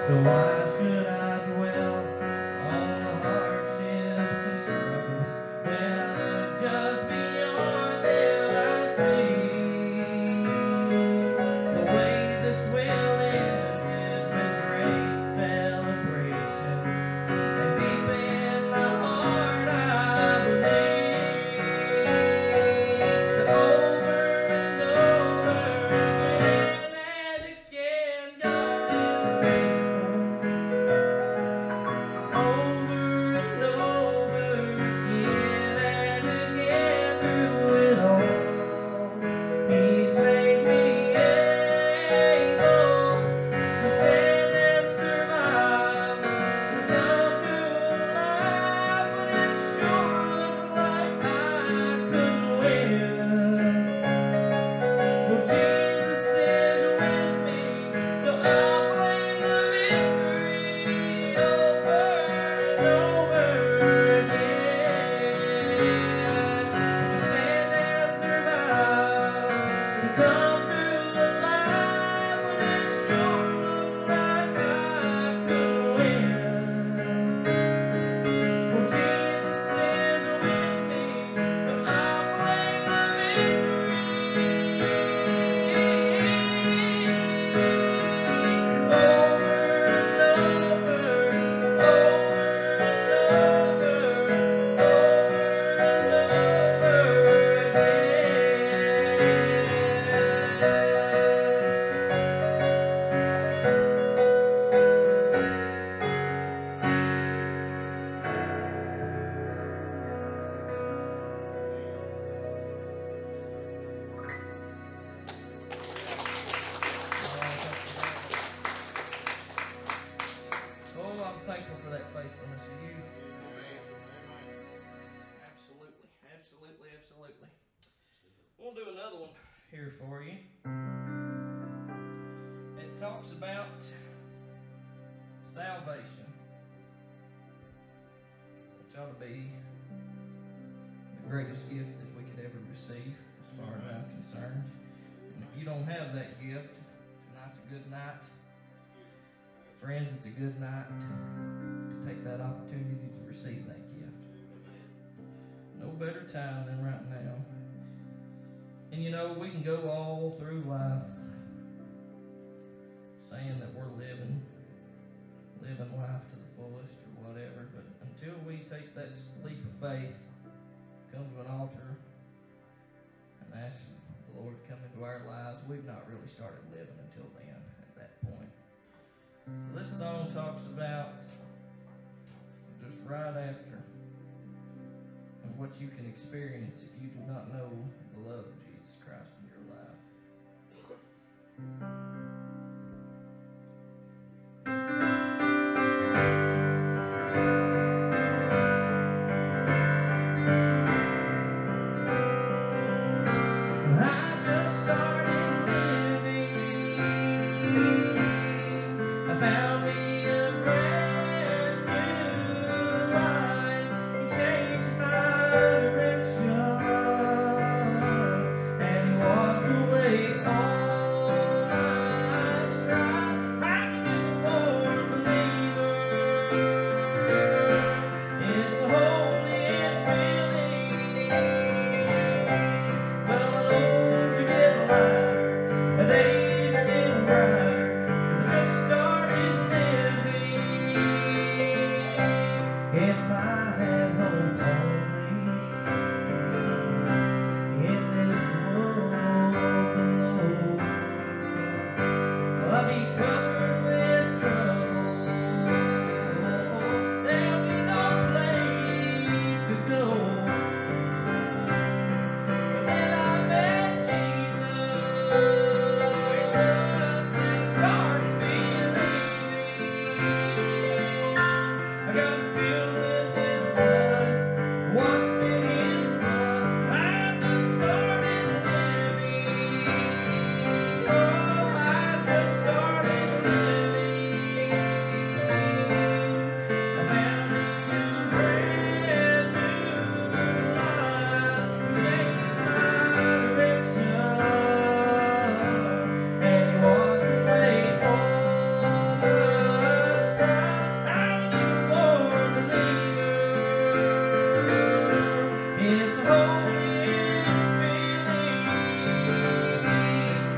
So why should I dwell on the hardships and struggles when I look just beyond them? I see the way this will end is with great celebration, and deep in my heart I believe that over and over again and again God is faithful. Over and over again and again through it all, He's made me able to stand and survive, to come through life when it sure looked like I couldn't win. Well, Jesus is with me, so I'll claim the victory over and over again. To stand and survive, to come through the life when it sure looked like I couldn't win. Well, Jesus is with me, so I'll claim the victory over and over, over and over Oh, I'm thankful for that faithfulness of you. Absolutely, absolutely, absolutely. We'll do another one here for you. It talks about salvation, which ought to be the greatest gift that we could ever receive, as far as I'm concerned. And if you don't have that gift, tonight's a good night. Friends, it's a good night to take that opportunity to receive that gift. No better time than right now. And you know, we can go all through life saying that we're living life to the fullest or whatever, but until we take that leap of faith, come to an altar and ask the Lord to come into our lives, we've not really started living until then, at that point. So this song talks about just right after and what you can experience if you do not know the love of Jesus Christ in your life. I just started living. I found me a brand new life. He changed my direction, and He washed away all my strife. I'm a newborn believer. It's a holy feeling. Well, my Lord, you get alive.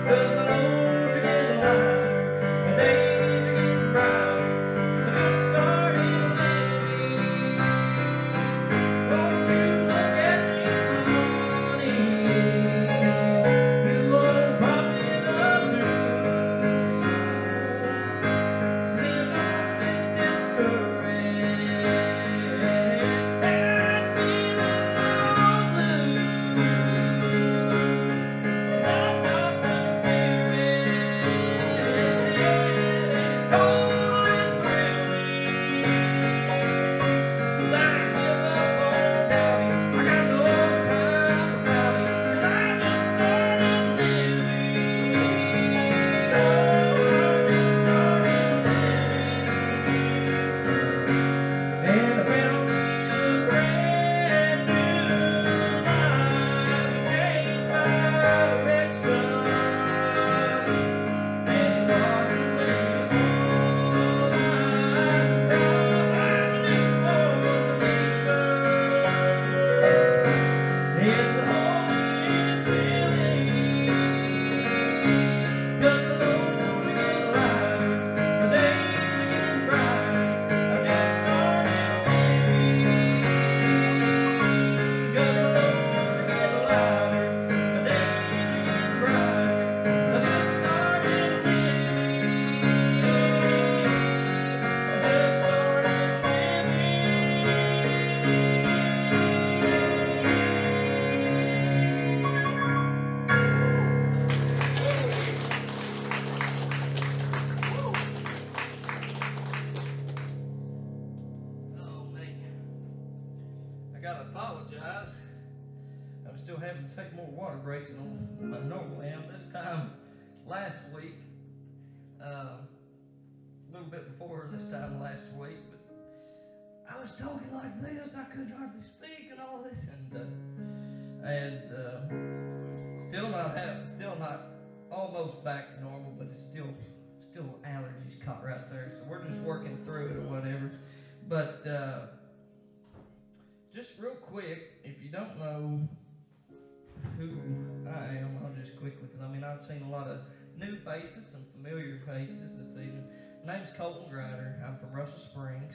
Take more water breaks than I normally am. This time last week, a little bit before this time last week, but I was talking like this. I couldn't hardly speak and all this, and still not almost back to normal, but it's still allergies caught right there. So we're just working through it or whatever. But just real quick, if you don't know who I am, I'll just quickly, because I've seen a lot of new faces, some familiar faces this evening. My name's Colton. I'm from Russell Springs.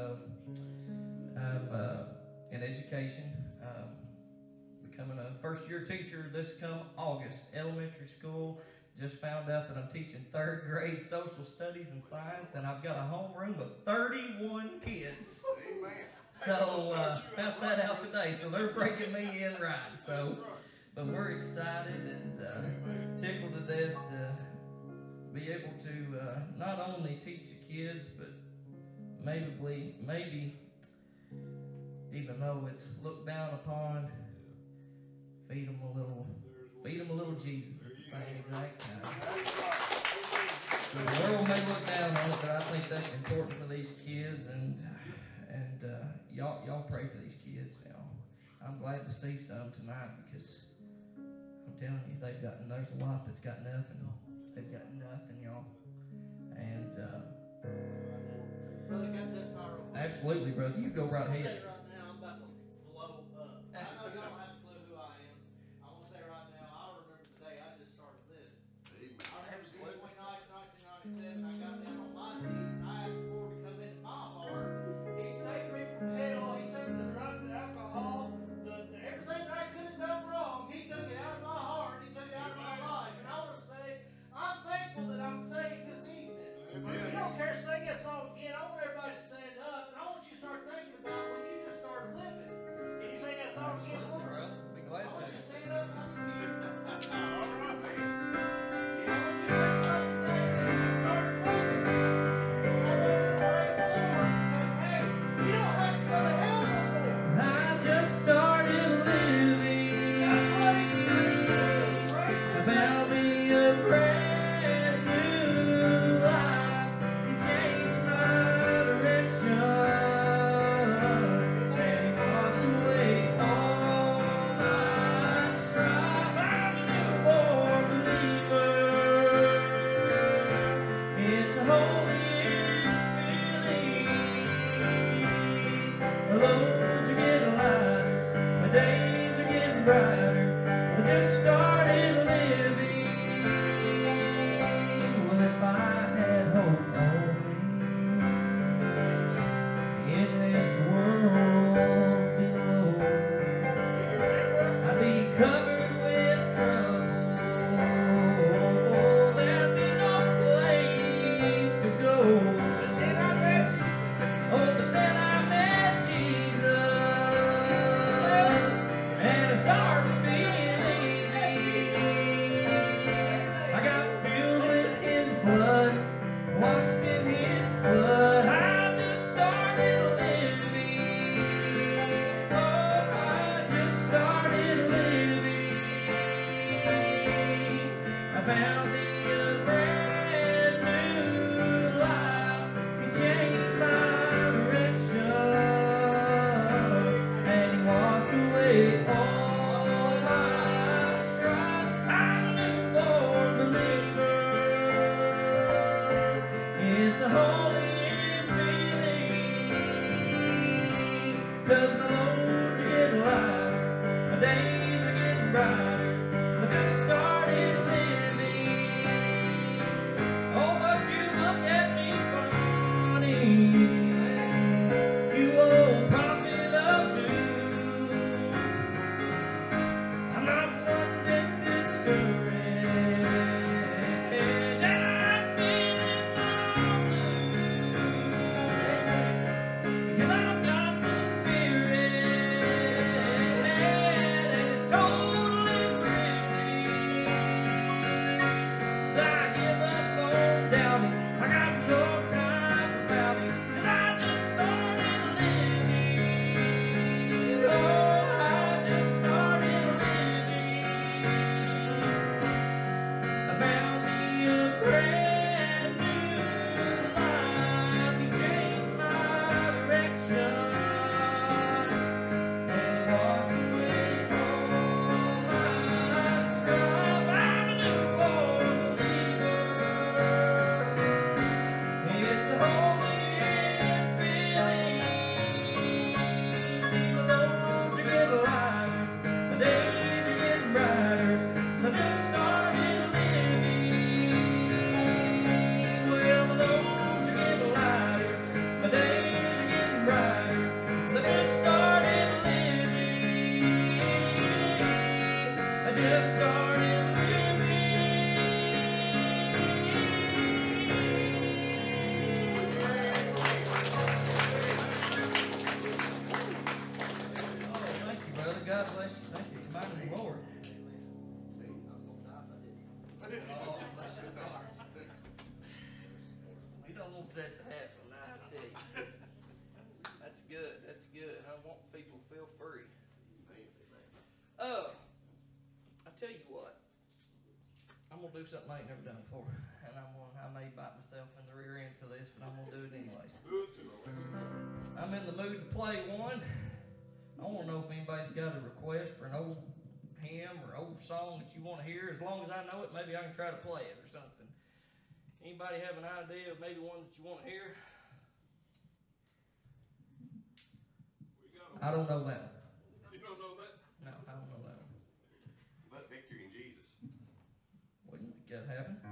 I'm in education, becoming a first-year teacher this come August, elementary school. Just found out that I'm teaching 3rd grade social studies and science, and I've got a homeroom of 31 kids. Amen. So found that out today, so they're breaking me in right. So. But we're excited and tickled to death to be able to not only teach the kids, but maybe, even though it's looked down upon, feed them a little Jesus at the same exact time. So the world may look down on it, but I think that's important for these kids, and y'all pray for these kids now. I'm glad to see some tonight because I'm telling you, there's a lot that's got nothing. They've got nothing, y'all. And brother, can I testify real quick? Absolutely, brother. You go right ahead. I'll tell you right now, I'm about to blow up. I know y'all don't have a clue who I am. I want to say right now, I remember the day I just started living. I remember June 29th, 1997. I got down on my knees and I asked the Lord to come into my heart. He saved me from hell. He took the drugs, the alcohol, everything that I could have done wrong. He took it out of my heart. He took it out of my life. And I want to say, I'm thankful that I'm saved this evening. If you don't care, sing that song again. I want everybody to stand up, and I want you to start thinking about when you just started living. Can you sing that song again for me? Be glad I want you to. to stand up. I want you to think about the day that you started living. I want you to praise the Lord because, hey, you don't have to go to hell no more. I just started living. I found me a brand new life. He changed my found me a brand new life. He changed my direction, and he washed away all my strife. I'm a newborn believer. It's a holy feeling. Does my load get lighter? My days are getting brighter. I just started living. Oh, but you look at me funny, you old prophet of doom. I'm not one bit discouraged, and I'm feeling all blue, because I've got the Spirit, and it's totally free. So I give up on doubting. I got no time for pouting, 'cause I just started living. Oh, I just started living. I found me a brand new life. He changed my direction, and he washed away all my strife. I'm a newborn believer. It's a holy feeling. My loads are getting lighter, my days are getting brighter. So I just started living. Well, my loads are getting lighter, my days are getting brighter. So I just started living. I just started living. Thank you, brother. God bless you. Thank you. Come out of the Lord. Oh, bless your heart. We don't want that to happen, I tell you. That's good. That's good. I want people to feel free. I tell you what. I'm gonna do something I ain't never done before, and I may bite myself in the rear end for this, but I'm gonna do it anyways. I'm in the mood to play one. I want to know if anybody's got a request for an old hymn or old song that you want to hear. As long as I know it, maybe I can try to play it or something. Anybody have an idea of maybe one that you want to hear? I don't know that one. You don't know that? No, I don't know that one. But victory in Jesus. Wouldn't make that happen.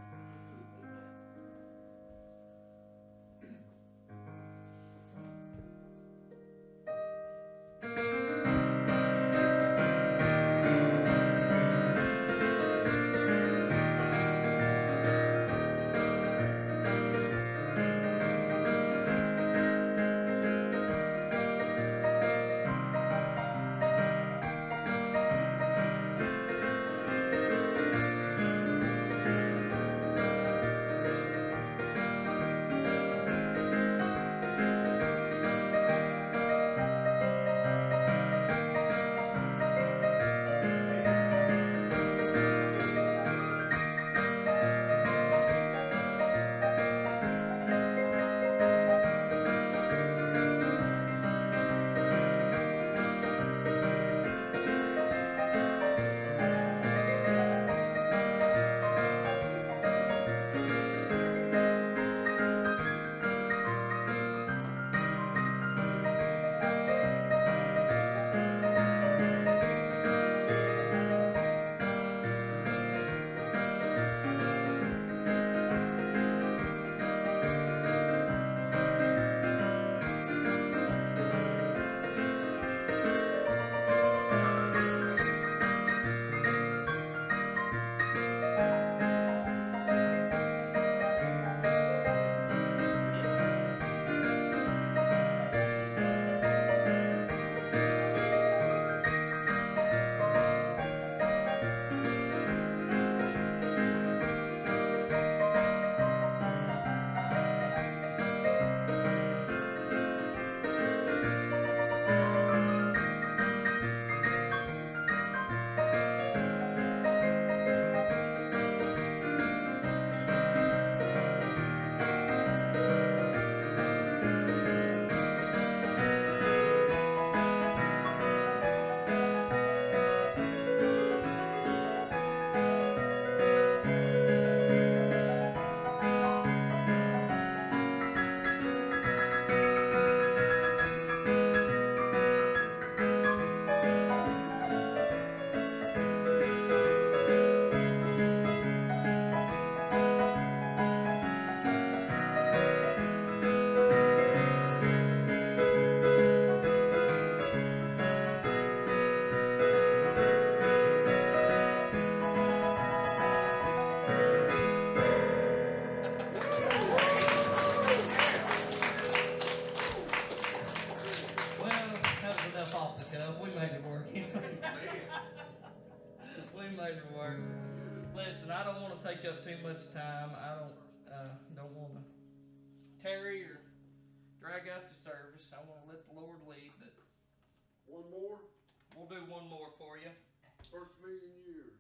listen, I don't want to take up too much time. I don't want to tarry or drag out the service. I want to let the Lord lead, but One more? we'll do one more for you. First million years.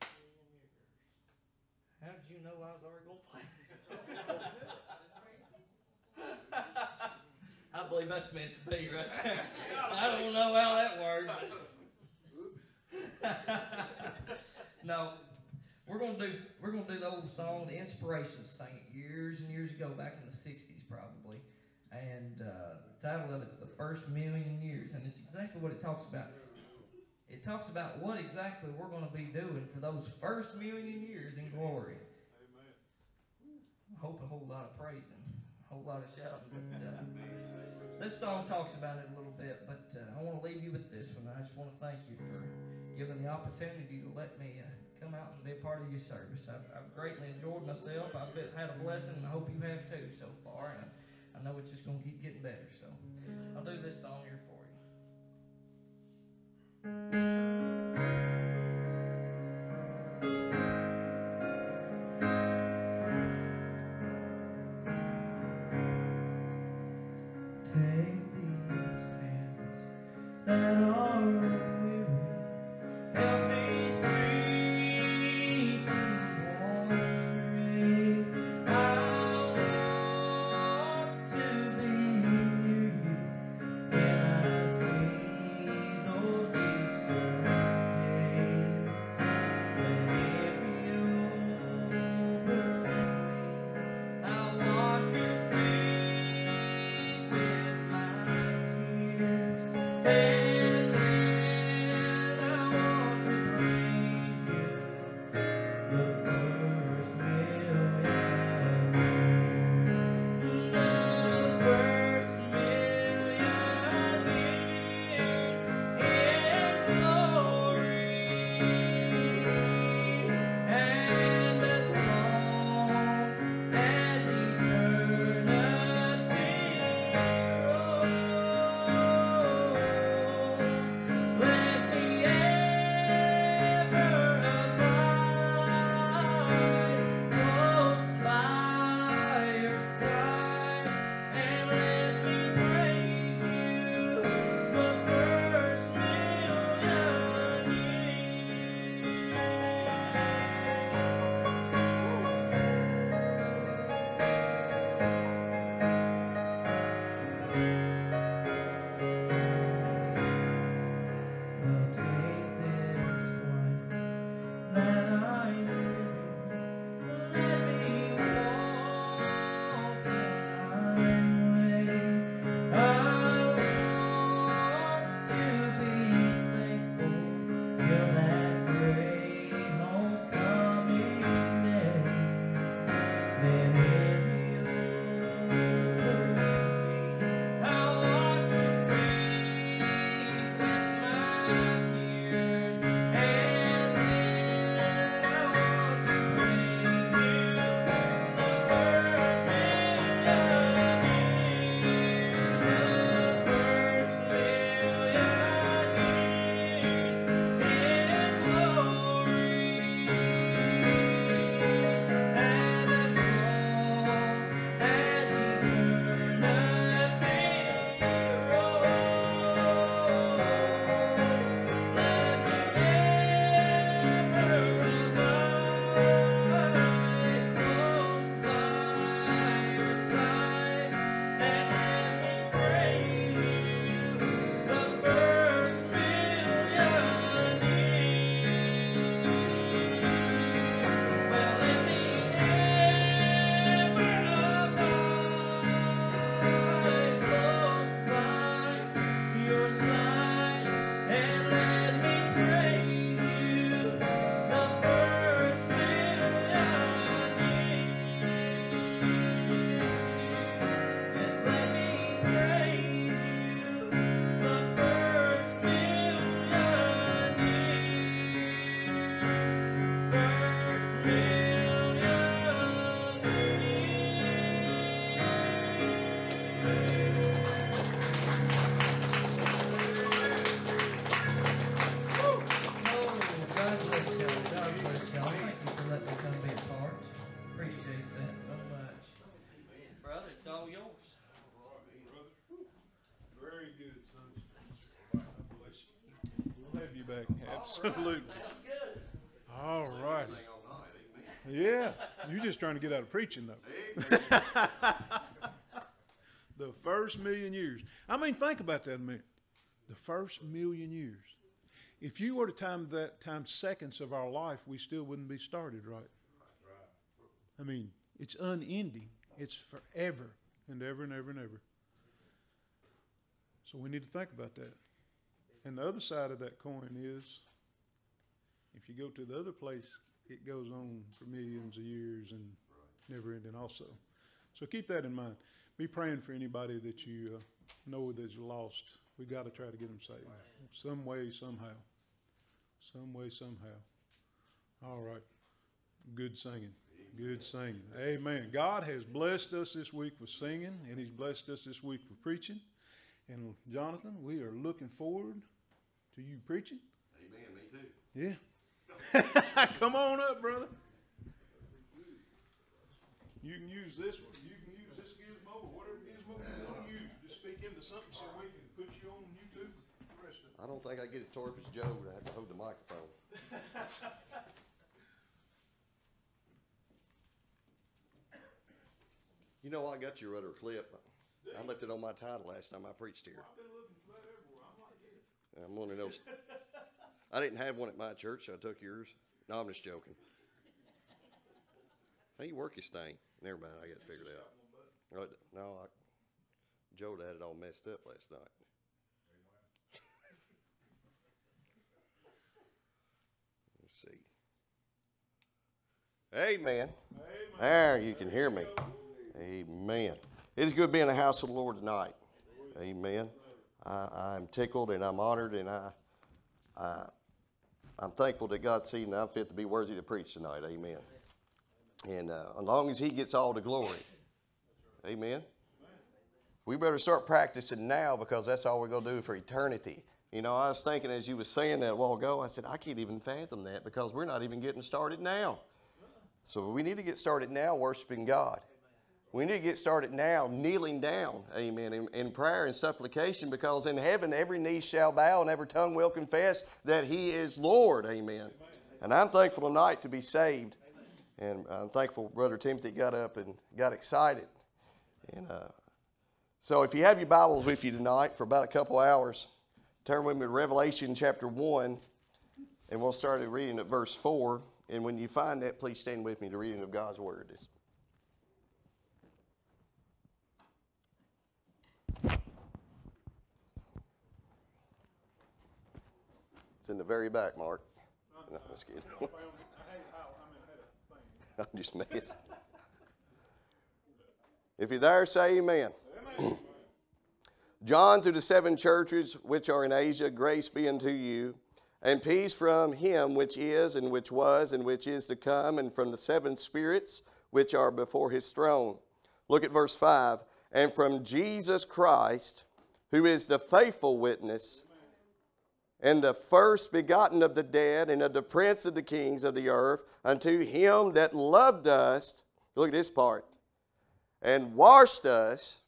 How did you know I was already going to play? I believe that's meant to be right there. I don't know how that works. No, we're gonna do the old song, the Inspirations sang it years and years ago, back in the '60s probably, and the title of it's "The First Million Years," and it's exactly what it talks about. It talks about what exactly we're going to be doing for those first million years in glory. Amen. I hope a whole lot of praising, a whole lot of shouting. But this song talks about it a little bit, but I want to leave you with this one. I just want to thank you for giving the opportunity to let me come out and be a part of your service. I've greatly enjoyed myself. I've had a blessing, and I hope you have too so far. And I know it's just going to keep getting better. So I'll do this song here for you. Take these hands that are weary, help these feet to walk straight. I want to be near you when I see those eastern gates. And if you'll permit me, I'll wash your feet with my tears. And then I want to praise you the first million years. The first million years in glory. And as long as eternity rolls, let me ever abide close by your side, and let me praise you the first million Well, take this life that I'm living, let me walk in my way. I want to be faithful till that great homecoming day. Then if you'll permit me, I'll wash your feet with my tears. And then I want to praise you the first million years. The first million years in glory. And as long as eternity rolls, let me ever abide close by your side, and let me praise you the first million years. Well, let me ever abide close by your side, and let me praise you the first million years. Yes, let me praise you the first million years. First million years. Oh, God bless y'all. God bless y'all. Thank you for letting me come. Absolutely. Good. All right. Sing all night, amen. Yeah, you're just trying to get out of preaching, though. The first 1,000,000 years. I mean, think about that a minute. The first 1,000,000 years. If you were to time that times seconds of our life, we still wouldn't be started, right? I mean, it's unending. It's forever and ever and ever and ever. So we need to think about that. And the other side of that coin is, if you go to the other place, it goes on for millions of years and never ending also. So keep that in mind. Be praying for anybody that you know that's lost. We got to try to get them saved. Some way, somehow. Some way, somehow. All right. Good singing. Good singing. Amen. God has blessed us this week with singing, and He's blessed us this week with preaching. And Jonathan, we are looking forward to you preaching. Amen, me too. Yeah. Come on up, brother. You can use this one. You can use this gizmo or whatever gizmo you want to use. Just speak into something so we can put you on YouTube. The rest of it. I don't think I get as tore up as Joe to have to hold the microphone. You know, I got your other clip. I left it on my title last time I preached here. I've been looking for that everywhere. I'm like, yeah. I'm one of those. I didn't have one at my church, so I took yours. No, I'm just joking. How you work this thing? Never mind, I got it figured out. No, Joe had it all messed up last night. Let's see. Amen. There, you can hear me. Amen. It is good being in the house of the Lord tonight. Amen. I'm tickled and I'm honored, and I'm thankful that God seen I'm fit to be worthy to preach tonight. Amen. And as long as He gets all the glory. Amen. We better start practicing now, because that's all we're going to do for eternity. You know, I was thinking as you were saying that a while ago, I said, I can't even fathom that, because we're not even getting started now. So we need to get started now worshiping God. We need to get started now kneeling down, amen, in prayer and supplication, because in heaven every knee shall bow and every tongue will confess that He is Lord, amen. And I'm thankful tonight to be saved. And I'm thankful Brother Timothy got up and got excited. And so if you have your Bibles with you tonight for about a couple hours, turn with me to Revelation chapter 1, and we'll start reading at verse 4. And when you find that, please stand with me to reading of God's Word. It's in the very back, Mark. No, I'm just kidding. I'm just messing. If you're there, say amen. John, to the 7 churches which are in Asia, grace be unto you, and peace from Him which is, and which was, and which is to come, and from the 7 spirits which are before His throne. Look at verse 5. And from Jesus Christ, who is the faithful witness, and the first begotten of the dead, and of the prince of the kings of the earth, unto Him that loved us, look at this part, and washed us,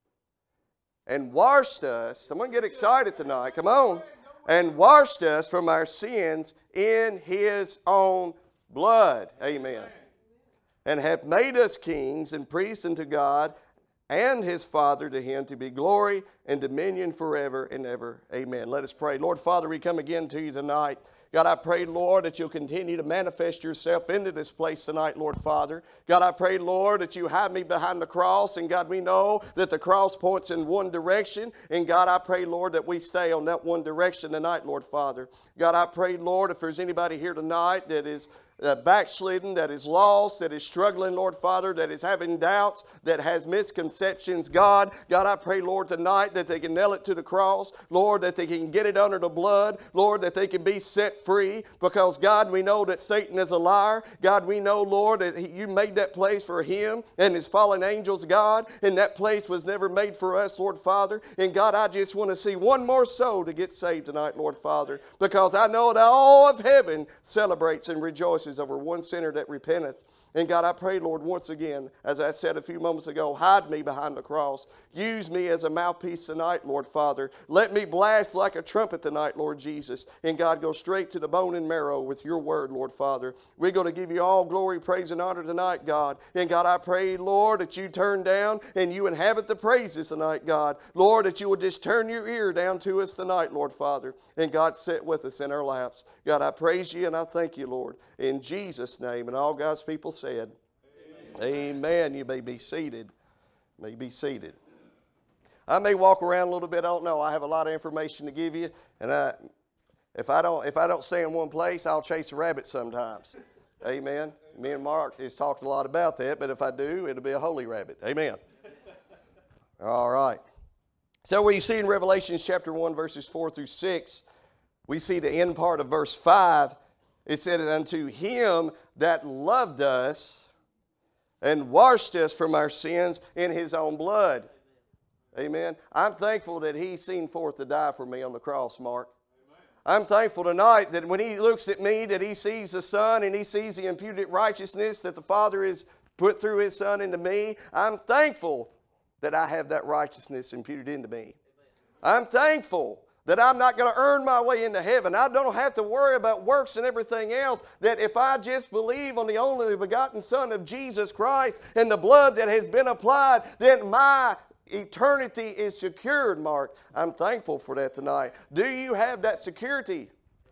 someone get excited tonight, come on, and washed us from our sins in His own blood, amen, and hath made us kings and priests unto God and His Father. To Him to be glory and dominion forever and ever. Amen. Let us pray. Lord Father, we come again to You tonight. God, I pray, Lord, that You'll continue to manifest Yourself into this place tonight, Lord Father. God, I pray, Lord, that You hide me behind the cross. And God, we know that the cross points in one direction. And God, I pray, Lord, that we stay on that one direction tonight, Lord Father. God, I pray, Lord, if there's anybody here tonight that is backslidden, that is lost, that is struggling, Lord Father, that is having doubts, that has misconceptions, God, I pray, Lord, tonight that they can nail it to the cross, Lord, that they can get it under the blood, Lord, that they can be set free, because, God, we know that Satan is a liar. God, we know, Lord, that You made that place for him and his fallen angels, God, and that place was never made for us, Lord Father. And God, I just want to see one more soul to get saved tonight, Lord Father, because I know that all of heaven celebrates and rejoices rejoices over one sinner that repenteth. And God, I pray, Lord, once again, as I said a few moments ago, hide me behind the cross. Use me as a mouthpiece tonight, Lord Father. Let me blast like a trumpet tonight, Lord Jesus. And God, go straight to the bone and marrow with your word, Lord Father. We're going to give you all glory, praise, and honor tonight, God. And God, I pray, Lord, that you turn down and you inhabit the praises tonight, God. Lord, that you will just turn your ear down to us tonight, Lord Father. And God, sit with us in our laps. God, I praise you and I thank you, Lord. In Jesus' name. And all God's people said, Amen. You may be seated. May be seated. I may walk around a little bit. I don't know. I have a lot of information to give you, and if I don't stay in one place, I'll chase a rabbit sometimes. Amen. Me and Mark has talked a lot about that, but if I do, it'll be a holy rabbit. Amen. All right. So we see in Revelation chapter 1, verses 4 through 6, we see the end part of verse 5. It said, unto him that loved us and washed us from our sins in his own blood. Amen. I'm thankful that he seen forth to die for me on the cross, Mark. I'm thankful tonight that when he looks at me, that he sees the Son and he sees the imputed righteousness that the Father has put through his Son into me. I'm thankful that I have that righteousness imputed into me. I'm thankful that I'm not going to earn my way into heaven. I don't have to worry about works and everything else. That if I just believe on the only begotten Son of Jesus Christ and the blood that has been applied, then my eternity is secured, Mark. I'm thankful for that tonight. Do you have that security?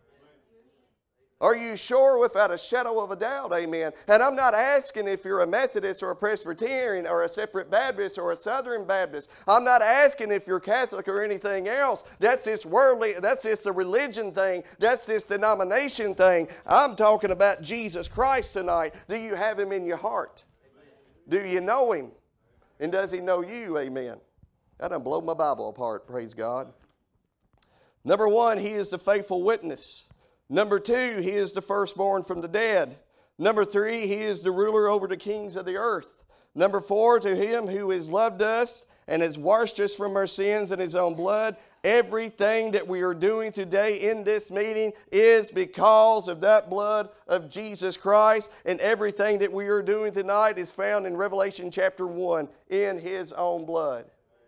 Are you sure without a shadow of a doubt? Amen. And I'm not asking if you're a Methodist or a Presbyterian or a Separate Baptist or a Southern Baptist. I'm not asking if you're Catholic or anything else. That's this worldly, that's just a religion thing. That's this denomination thing. I'm talking about Jesus Christ tonight. Do you have him in your heart? Do you know him? And does he know you? Amen. That done blow my Bible apart, praise God. Number one, he is the faithful witness. Number two, he is the firstborn from the dead. Number three, he is the ruler over the kings of the earth. Number four, to him who has loved us and has washed us from our sins in his own blood. Everything that we are doing today in this meeting is because of that blood of Jesus Christ. And everything that we are doing tonight is found in Revelation chapter 1 in his own blood.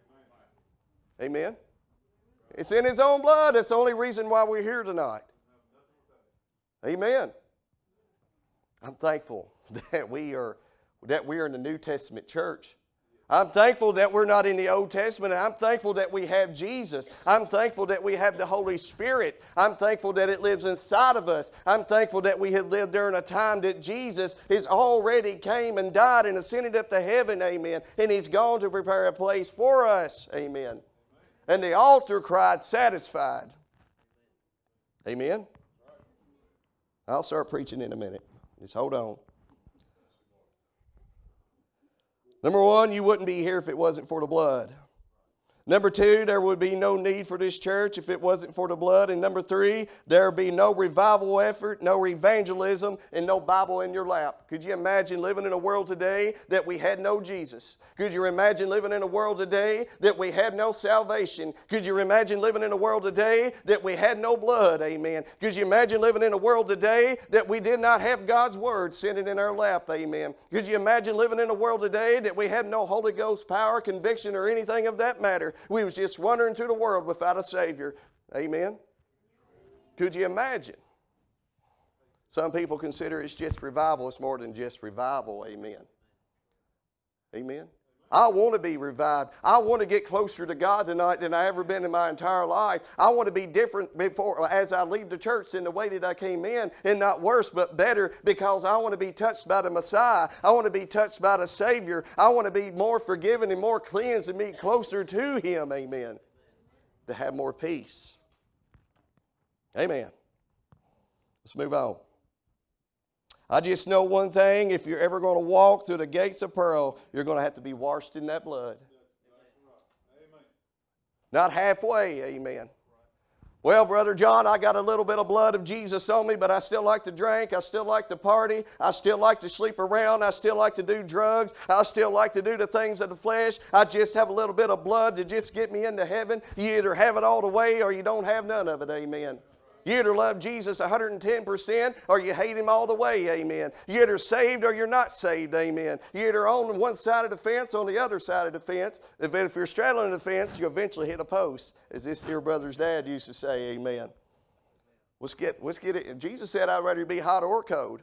Amen. It's in his own blood. That's the only reason why we're here tonight. Amen. I'm thankful that we are in the New Testament church. I'm thankful that we're not in the Old Testament. I'm thankful that we have Jesus. I'm thankful that we have the Holy Spirit. I'm thankful that it lives inside of us. I'm thankful that we have lived during a time that Jesus has already came and died and ascended up to heaven. Amen. And he's gone to prepare a place for us. Amen. And the altar cried, satisfied. Amen. I'll start preaching in a minute. Just hold on. Number one, you wouldn't be here if it wasn't for the blood. Number two, there would be no need for this church if it wasn't for the blood. And number three, there would be no revival effort, no evangelism, and no Bible in your lap. Could you imagine living in a world today that we had no Jesus? Could you imagine living in a world today that we had no salvation? Could you imagine living in a world today that we had no blood? Amen. Could you imagine living in a world today that we did not have God's Word sitting in our lap? Amen. Could you imagine living in a world today that we had no Holy Ghost power, conviction, or anything of that matter? We was just wandering through the world without a Savior. Amen. Could you imagine? Some people consider it's just revival. It's more than just revival. Amen. Amen. I want to be revived. I want to get closer to God tonight than I ever been in my entire life. I want to be different before as I leave the church than the way that I came in, and not worse but better, because I want to be touched by the Messiah. I want to be touched by the Savior. I want to be more forgiven and more cleansed and be closer to him. Amen. To have more peace. Amen. Let's move on. I just know one thing, if you're ever going to walk through the gates of pearl, you're going to have to be washed in that blood. Amen. Not halfway, amen. Well, Brother John, I got a little bit of blood of Jesus on me, but I still like to drink. I still like to party. I still like to sleep around. I still like to do drugs. I still like to do the things of the flesh. I just have a little bit of blood to just get me into heaven. You either have it all the way or you don't have none of it, amen. You either love Jesus 110% or you hate Him all the way, amen. You either saved or you're not saved, amen. You either on one side of the fence or on the other side of the fence. If you're straddling the fence, you eventually hit a post, as this dear brother's dad used to say, amen. Let's get it. Jesus said, I'd rather be hot or cold.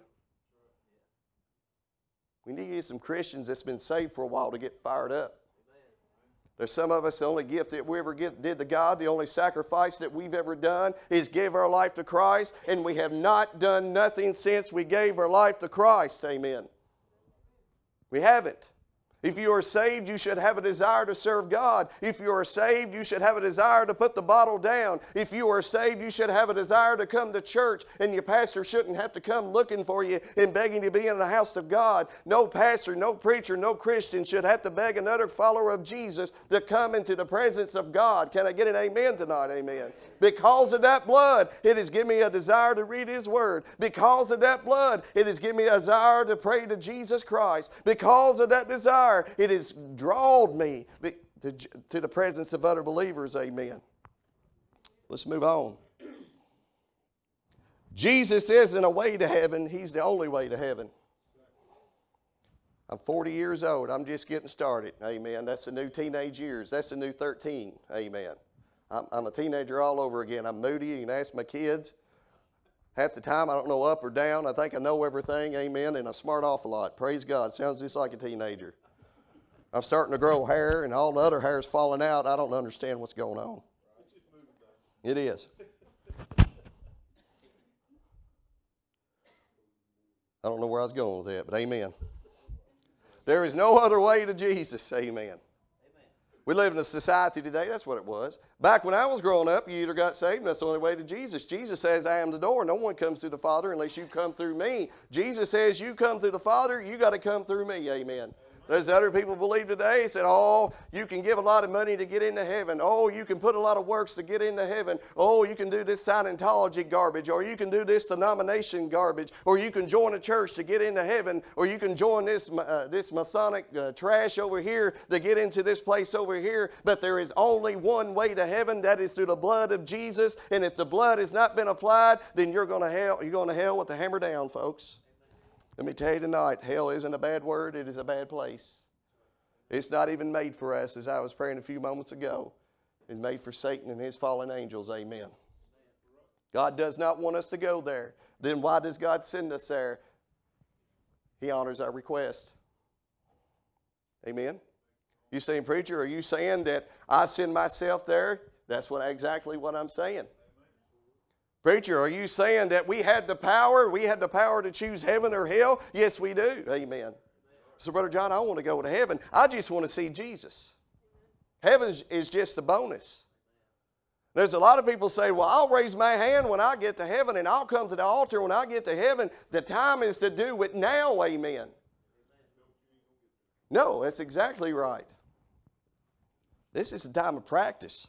We need to get some Christians that's been saved for a while to get fired up. There's some of us, the only gift that we ever did to God, the only sacrifice that we've ever done is give our life to Christ, and we have not done nothing since we gave our life to Christ, amen. We haven't. If you are saved, you should have a desire to serve God. If you are saved, you should have a desire to put the bottle down. If you are saved, you should have a desire to come to church, and your pastor shouldn't have to come looking for you and begging to be in the house of God. No pastor, no preacher, no Christian should have to beg another follower of Jesus to come into the presence of God. Can I get an amen tonight? Amen. Because of that blood, it has given me a desire to read His Word. Because of that blood, it has given me a desire to pray to Jesus Christ. Because of that desire, it has drawn me to the presence of other believers. Amen. Let's move on. Jesus isn't a way to heaven. He's the only way to heaven. I'm 40 years old. I'm just getting started. Amen. That's the new teenage years. That's the new 13. Amen. I'm a teenager all over again. I'm moody. You can ask my kids. Half the time I don't know up or down. I think I know everything. Amen. And I smart off a lot. Praise God. Sounds just like a teenager. I'm starting to grow hair, and all the other hair is falling out. I don't understand what's going on. It is. I don't know where I was going with that, but amen. There is no other way to Jesus. Amen. We live in a society today, that's what it was. Back when I was growing up, you either got saved, and that's the only way to Jesus. Jesus says, I am the door. No one comes through the Father unless you come through me. Jesus says, you come through the Father, you got to come through me. Amen. There's other people believe today, said, oh, you can give a lot of money to get into heaven. Oh, you can put a lot of works to get into heaven. Oh, you can do this Scientology garbage, or you can do this denomination garbage, or you can join a church to get into heaven, or you can join this Masonic trash over here to get into this place over here. But there is only one way to heaven. That is through the blood of Jesus. And if the blood has not been applied, then you're going to hell. You're going to hell with the hammer down, folks. Let me tell you tonight, hell isn't a bad word. It is a bad place. It's not even made for us, as I was praying a few moments ago. It's made for Satan and his fallen angels. Amen. God does not want us to go there. Then why does God send us there? He honors our request. Amen. You saying, preacher, are you saying that I send myself there? That's exactly what I'm saying. Preacher, are you saying that we had the power to choose heaven or hell? Yes, we do. Amen. So, Brother John, I want to go to heaven. I just want to see Jesus. Heaven is just a bonus. There's a lot of people say, well, I'll raise my hand when I get to heaven, and I'll come to the altar when I get to heaven. The time is to do it now. Amen. No, that's exactly right. This is a time of practice.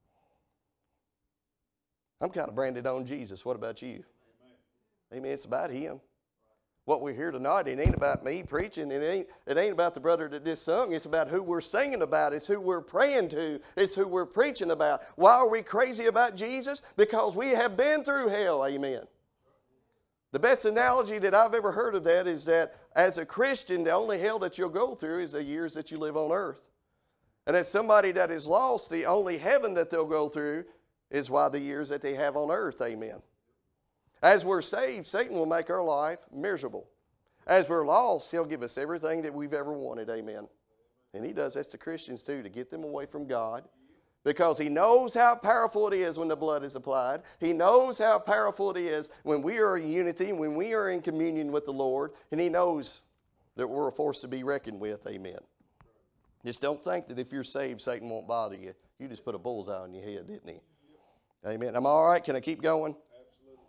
I'm kind of branded on Jesus. What about you? Amen. It's about Him. What we're here tonight, it ain't about me preaching. It ain't about the brother that just sung. It's about who we're singing about. It's who we're praying to. It's who we're preaching about. Why are we crazy about Jesus? Because we have been through hell. Amen. The best analogy that I've ever heard of that is that as a Christian, the only hell that you'll go through is the years that you live on earth. And as somebody that is lost, the only heaven that they'll go through is why the years that they have on earth. Amen. As we're saved, Satan will make our life miserable. As we're lost, he'll give us everything that we've ever wanted. Amen. And he does that to Christians too, to get them away from God. Because he knows how powerful it is when the blood is applied. He knows how powerful it is when we are in unity, when we are in communion with the Lord. And he knows that we're a force to be reckoned with. Amen. Just don't think that if you're saved, Satan won't bother you. You just put a bullseye on your head, didn't he? Amen. Am I all right? Can I keep going? Absolutely.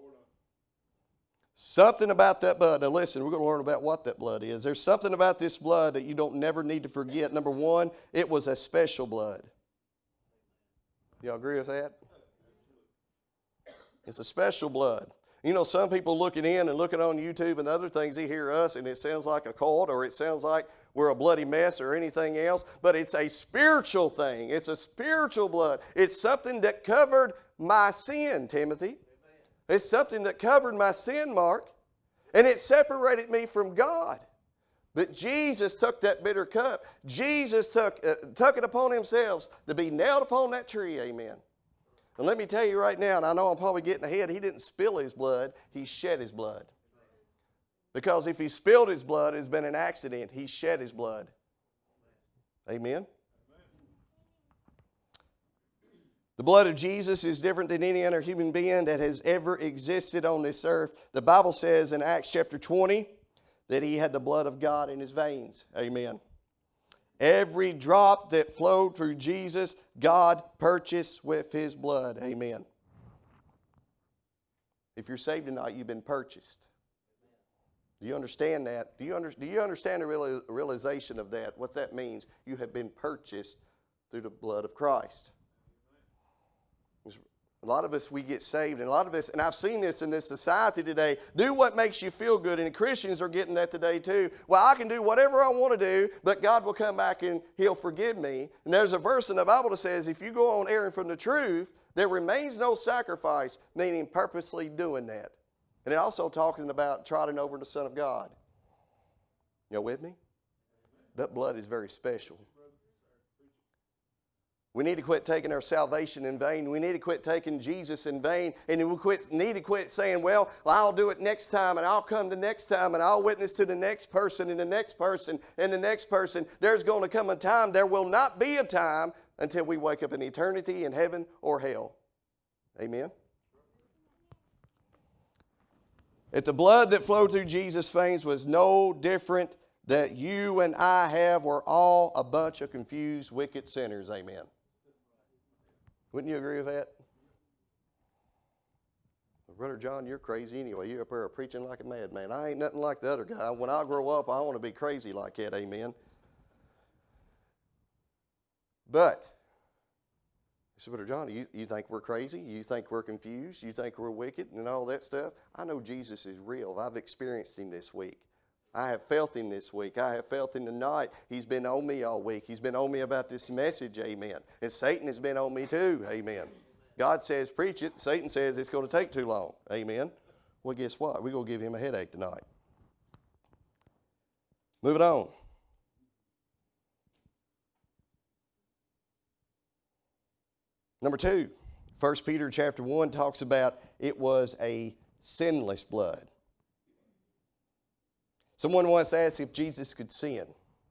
Something about that blood. Now listen, we're going to learn about what that blood is. There's something about this blood that you don't never need to forget. Number one, it was a special blood. Y'all agree with that? It's a special blood. You know, some people looking in and looking on YouTube and other things, they hear us and it sounds like a cult, or it sounds like we're a bloody mess or anything else, but it's a spiritual thing. It's a spiritual blood. It's something that covered my sin, Timothy. It's something that covered my sin, Mark, and it separated me from God. But Jesus took that bitter cup. Jesus took it upon himself to be nailed upon that tree, amen. And let me tell you right now, and I know I'm probably getting ahead, he didn't spill his blood, he shed his blood. Because if he spilled his blood, it's been an accident. He shed his blood. Amen. The blood of Jesus is different than any other human being that has ever existed on this earth. The Bible says in Acts chapter 20 that he had the blood of God in his veins. Amen. Every drop that flowed through Jesus, God purchased with his blood. Amen. If you're saved tonight, you've been purchased. Do you understand that? Do you understand the realization of that? What that means? You have been purchased through the blood of Christ. A lot of us, we get saved, and a lot of us, and I've seen this in this society today, do what makes you feel good, and Christians are getting that today too. Well, I can do whatever I want to do, but God will come back and he'll forgive me. And there's a verse in the Bible that says, if you go on erring from the truth, there remains no sacrifice, meaning purposely doing that. And it also talking about trotting over the Son of God. You with me? That blood is very special. We need to quit taking our salvation in vain. We need to quit taking Jesus in vain. And we need to quit saying, well, I'll do it next time, and I'll come the next time, and I'll witness to the next person, and the next person, and the next person. There's going to come a time, there will not be a time until we wake up in eternity in heaven or hell. Amen? If the blood that flowed through Jesus' veins was no different that you and I have, we're all a bunch of confused, wicked sinners. Amen. Wouldn't you agree with that? Brother John, you're crazy anyway. You're up there preaching like a madman. I ain't nothing like the other guy. When I grow up, I want to be crazy like that. Amen. But, so Brother John, you think we're crazy? You think we're confused? You think we're wicked and all that stuff? I know Jesus is real. I've experienced him this week. I have felt him this week. I have felt him tonight. He's been on me all week. He's been on me about this message, amen. And Satan has been on me too, amen. God says preach it. Satan says it's going to take too long, amen. Well, guess what? We're going to give him a headache tonight. Moving on. Number 2, 1 Peter chapter 1 talks about it was a sinless blood. Someone once asked if Jesus could sin.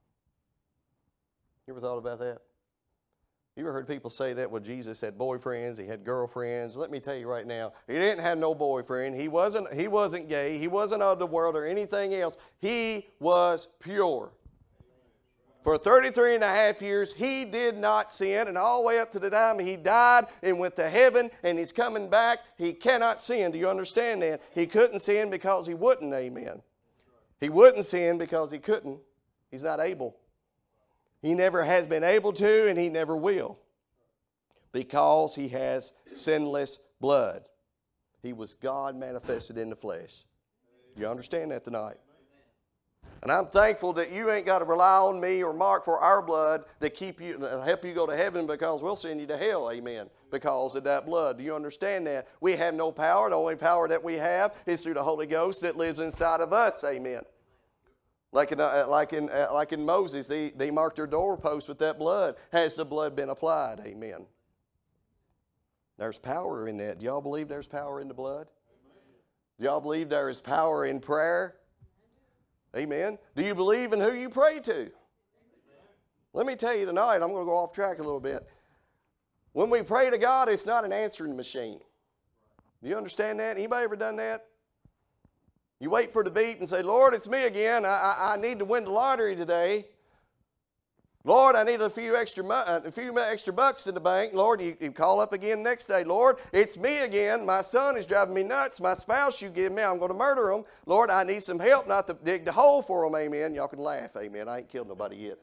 You ever thought about that? You ever heard people say that? Well, Jesus had boyfriends, he had girlfriends. Let me tell you right now, he didn't have no boyfriend. He wasn't gay. He wasn't of the world or anything else. He was pure. For 33 and a half years, he did not sin, and all the way up to the time he died and went to heaven and he's coming back, he cannot sin. Do you understand that? He couldn't sin because he wouldn't, amen. He wouldn't sin because he couldn't. He's not able. He never has been able to, and he never will. Because he has sinless blood. He was God manifested in the flesh. You understand that tonight? And I'm thankful that you ain't got to rely on me or Mark for our blood to keep you, help you go to heaven, because we'll send you to hell, amen, because of that blood. Do you understand that? We have no power. The only power that we have is through the Holy Ghost that lives inside of us, amen. Like in Moses, they marked their doorposts with that blood. Has the blood been applied? Amen. There's power in that. Do y'all believe there's power in the blood? Do y'all believe there is power in prayer? Amen. Do you believe in who you pray to? Let me tell you tonight, I'm going to go off track a little bit. When we pray to God, it's not an answering machine. Do you understand that? Anybody ever done that? You wait for the beep and say, Lord, it's me again. I need to win the lottery today. Lord, I need a few extra bucks in the bank. Lord, you call up again next day. Lord, it's me again. My son is driving me nuts. My spouse you give me, I'm going to murder them. Lord, I need some help not to dig the hole for them. Amen. Y'all can laugh. Amen. I ain't killed nobody yet.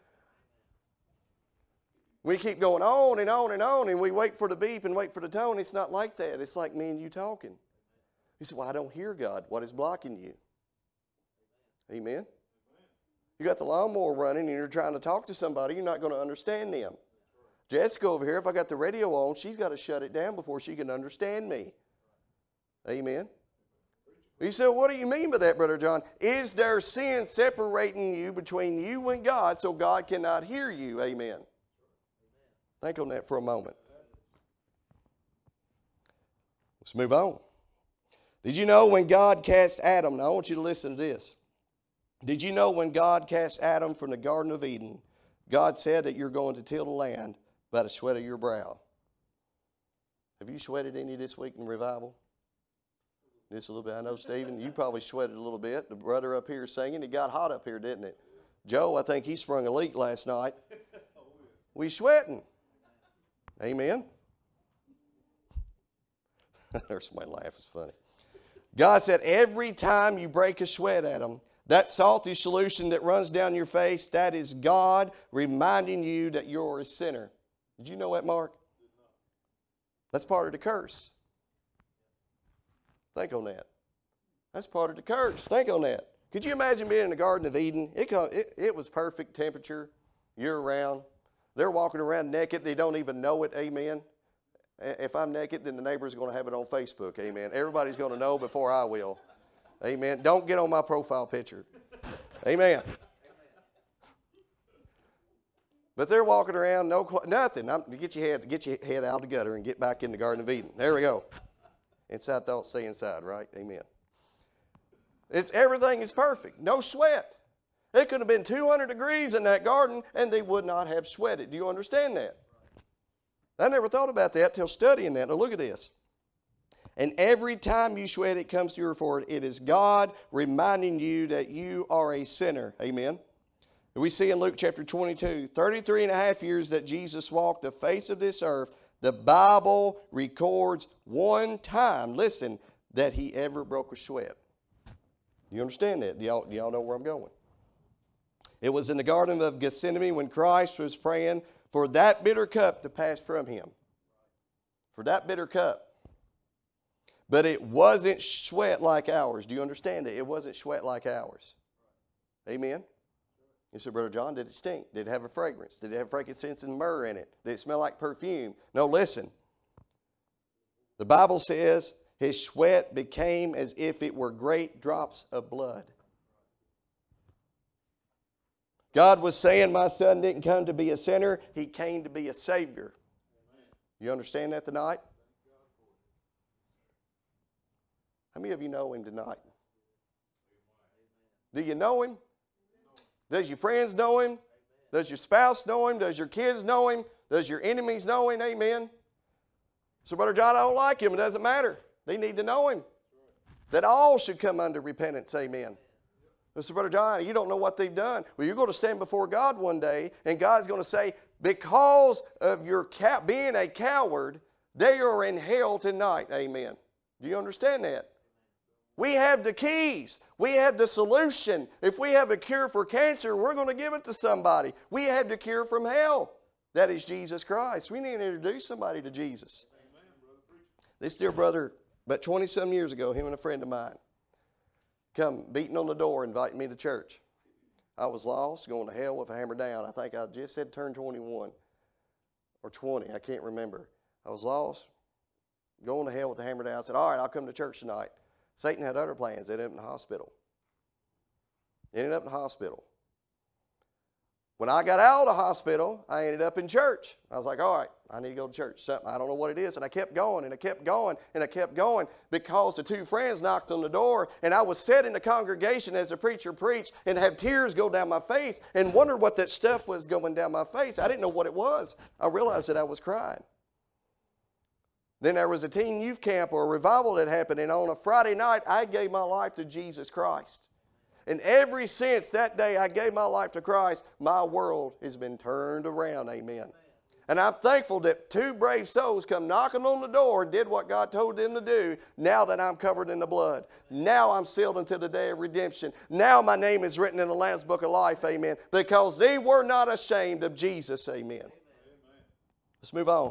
We keep going on and on and on, and we wait for the beep and wait for the tone. It's not like that. It's like me and you talking. You say, well, I don't hear God. What is blocking you? Amen. You got the lawnmower running and you're trying to talk to somebody, you're not going to understand them. Jessica over here, if I got the radio on, she's got to shut it down before she can understand me. Amen. You say, what do you mean by that, Brother John? Is there sin separating you between you and God so God cannot hear you? Amen. Think on that for a moment. Let's move on. Did you know when God cast Adam? Now I want you to listen to this. Did you know when God cast Adam from the Garden of Eden, God said that you're going to till the land by the sweat of your brow? Have you sweated any this week in revival? Just a little bit. I know, Stephen, you probably sweated a little bit. The brother up here singing, it got hot up here, didn't it? Joe, I think he sprung a leak last night. We sweating. Amen. There's somebody laugh. It's funny. God said every time you break a sweat, Adam, that salty solution that runs down your face, that is God reminding you that you're a sinner. Did you know that, Mark? That's part of the curse. Think on that. That's part of the curse. Think on that. Could you imagine being in the Garden of Eden? It was perfect temperature year-round. They're walking around naked. They don't even know it. Amen. If I'm naked, then the neighbor's going to have it on Facebook. Amen. Everybody's going to know before I will. Amen. Don't get on my profile picture. Amen. But they're walking around, nothing. Get your head out of the gutter and get back in the Garden of Eden. There we go. Inside thoughts stay inside, right? Amen. Everything is perfect. No sweat. It could have been 200 degrees in that garden and they would not have sweated. Do you understand that? I never thought about that till studying that. Now look at this. And every time you sweat, it comes to your forehead. It is God reminding you that you are a sinner. Amen. We see in Luke chapter 22, 33 and a half years that Jesus walked the face of this earth, the Bible records one time, listen, that he ever broke a sweat. You understand that? Do y'all know where I'm going? It was in the Garden of Gethsemane when Christ was praying for that bitter cup to pass from him. For that bitter cup. But it wasn't sweat like ours. Do you understand it? It wasn't sweat like ours. Amen? You said, Brother John, did it stink? Did it have a fragrance? Did it have frankincense and myrrh in it? Did it smell like perfume? No, listen. The Bible says his sweat became as if it were great drops of blood. God was saying, my son didn't come to be a sinner. He came to be a Savior. You understand that tonight? How many of you know him tonight? Do you know him? Does your friends know him? Does your spouse know him? Does your kids know him? Does your enemies know him? Amen. So, Brother John, I don't like him. It doesn't matter. They need to know him. That all should come under repentance. Amen. So, Brother John, you don't know what they've done. Well, you're going to stand before God one day, and God's going to say, because of your being a coward, they are in hell tonight. Amen. Do you understand that? We have the keys. We have the solution. If we have a cure for cancer, we're going to give it to somebody. We have the cure from hell. That is Jesus Christ. We need to introduce somebody to Jesus. Amen, brother. This dear brother, about 20-some years ago, him and a friend of mine, come beating on the door, inviting me to church. I was lost, going to hell with a hammer down. I think I just had turned 21 or 20. I can't remember. I was lost, going to hell with a hammer down. I said, all right, I'll come to church tonight. Satan had other plans. They ended up in the hospital. When I got out of the hospital, I ended up in church. I was like, all right, I need to go to church. Something, I don't know what it is. And I kept going, and I kept going, and I kept going because the two friends knocked on the door, and I was sitting in the congregation as the preacher preached and had tears go down my face and wondered what that stuff was going down my face. I didn't know what it was. I realized that I was crying. Then there was a teen youth camp or a revival that happened, and on a Friday night, I gave my life to Jesus Christ. And ever since that day I gave my life to Christ, my world has been turned around. Amen. And I'm thankful that two brave souls come knocking on the door and did what God told them to do now that I'm covered in the blood. Now I'm sealed until the day of redemption. Now my name is written in the Lamb's Book of Life. Amen. Because they were not ashamed of Jesus. Amen. Let's move on.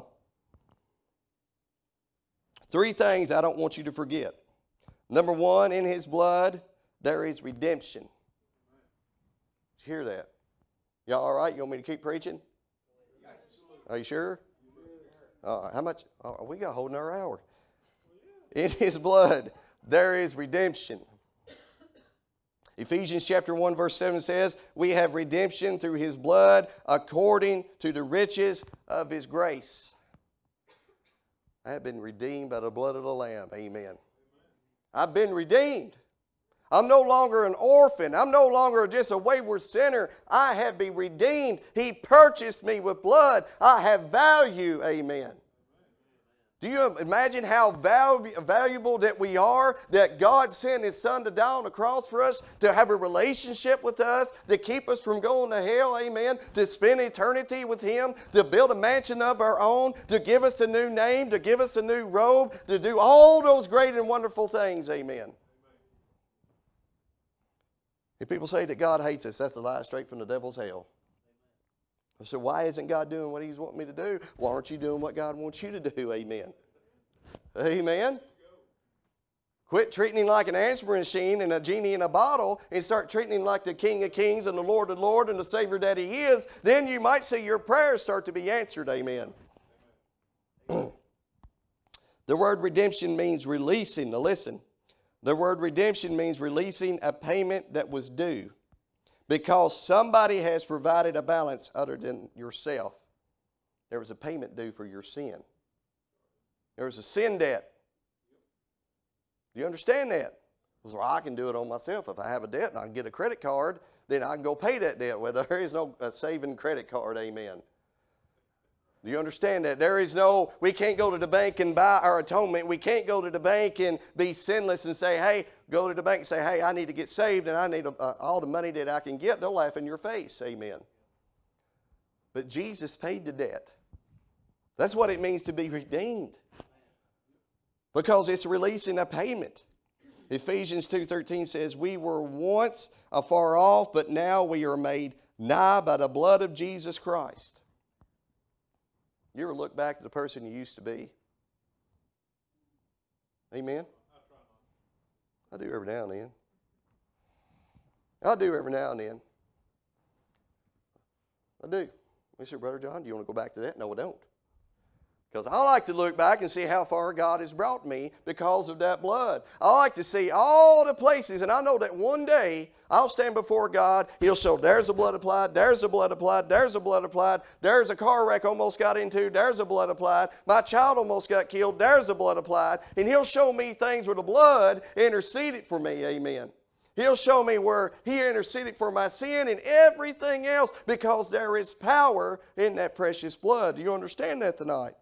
3 things I don't want you to forget. Number 1, in his blood, there is redemption. Did you hear that? Y'all all right? You want me to keep preaching? Are you sure? How much? We got a whole another hour. In His blood, there is redemption. Ephesians chapter 1 verse 7 says, we have redemption through His blood according to the riches of His grace. I have been redeemed by the blood of the Lamb. Amen. I've been redeemed. I'm no longer an orphan. I'm no longer just a wayward sinner. I have been redeemed. He purchased me with blood. I have value. Amen. Do you imagine how valuable that we are, that God sent His Son to die on the cross for us, to have a relationship with us, to keep us from going to hell, amen, to spend eternity with Him, to build a mansion of our own, to give us a new name, to give us a new robe, to do all those great and wonderful things, amen. If people say that God hates us, that's a lie straight from the devil's hell. I said, why isn't God doing what He's wanting me to do? Why aren't you doing what God wants you to do? Amen. Amen. Quit treating Him like an answering machine and a genie in a bottle and start treating Him like the King of Kings and the Lord of Lords and the Savior that He is. Then you might see your prayers start to be answered. Amen. The word redemption means releasing. Now listen. The word redemption means releasing a payment that was due. Because somebody has provided a balance other than yourself. There was a payment due for your sin. There was a sin debt. Do you understand that? Well, I can do it on myself. If I have a debt and I can get a credit card, then I can go pay that debt. Well, there is no saving credit card, amen. Do you understand that? There is no, we can't go to the bank and buy our atonement. We can't go to the bank and be sinless and say, hey, go to the bank and say, hey, I need to get saved and I need all the money that I can get. They'll laugh in your face. Amen. But Jesus paid the debt. That's what it means to be redeemed. Because it's releasing a payment. Ephesians 2:13 says, we were once afar off, but now we are made nigh by the blood of Jesus Christ. You ever look back to the person you used to be? Amen? I do every now and then. I do every now and then. I do. We say, Brother John, do you want to go back to that? No, I don't. Because I like to look back and see how far God has brought me because of that blood. I like to see all the places, and I know that one day I'll stand before God. He'll show, there's the blood applied, there's the blood applied, there's the blood applied, there's a car wreck almost got into, there's the blood applied, my child almost got killed, there's the blood applied. And He'll show me things where the blood interceded for me, amen. He'll show me where He interceded for my sin and everything else because there is power in that precious blood. Do you understand that tonight?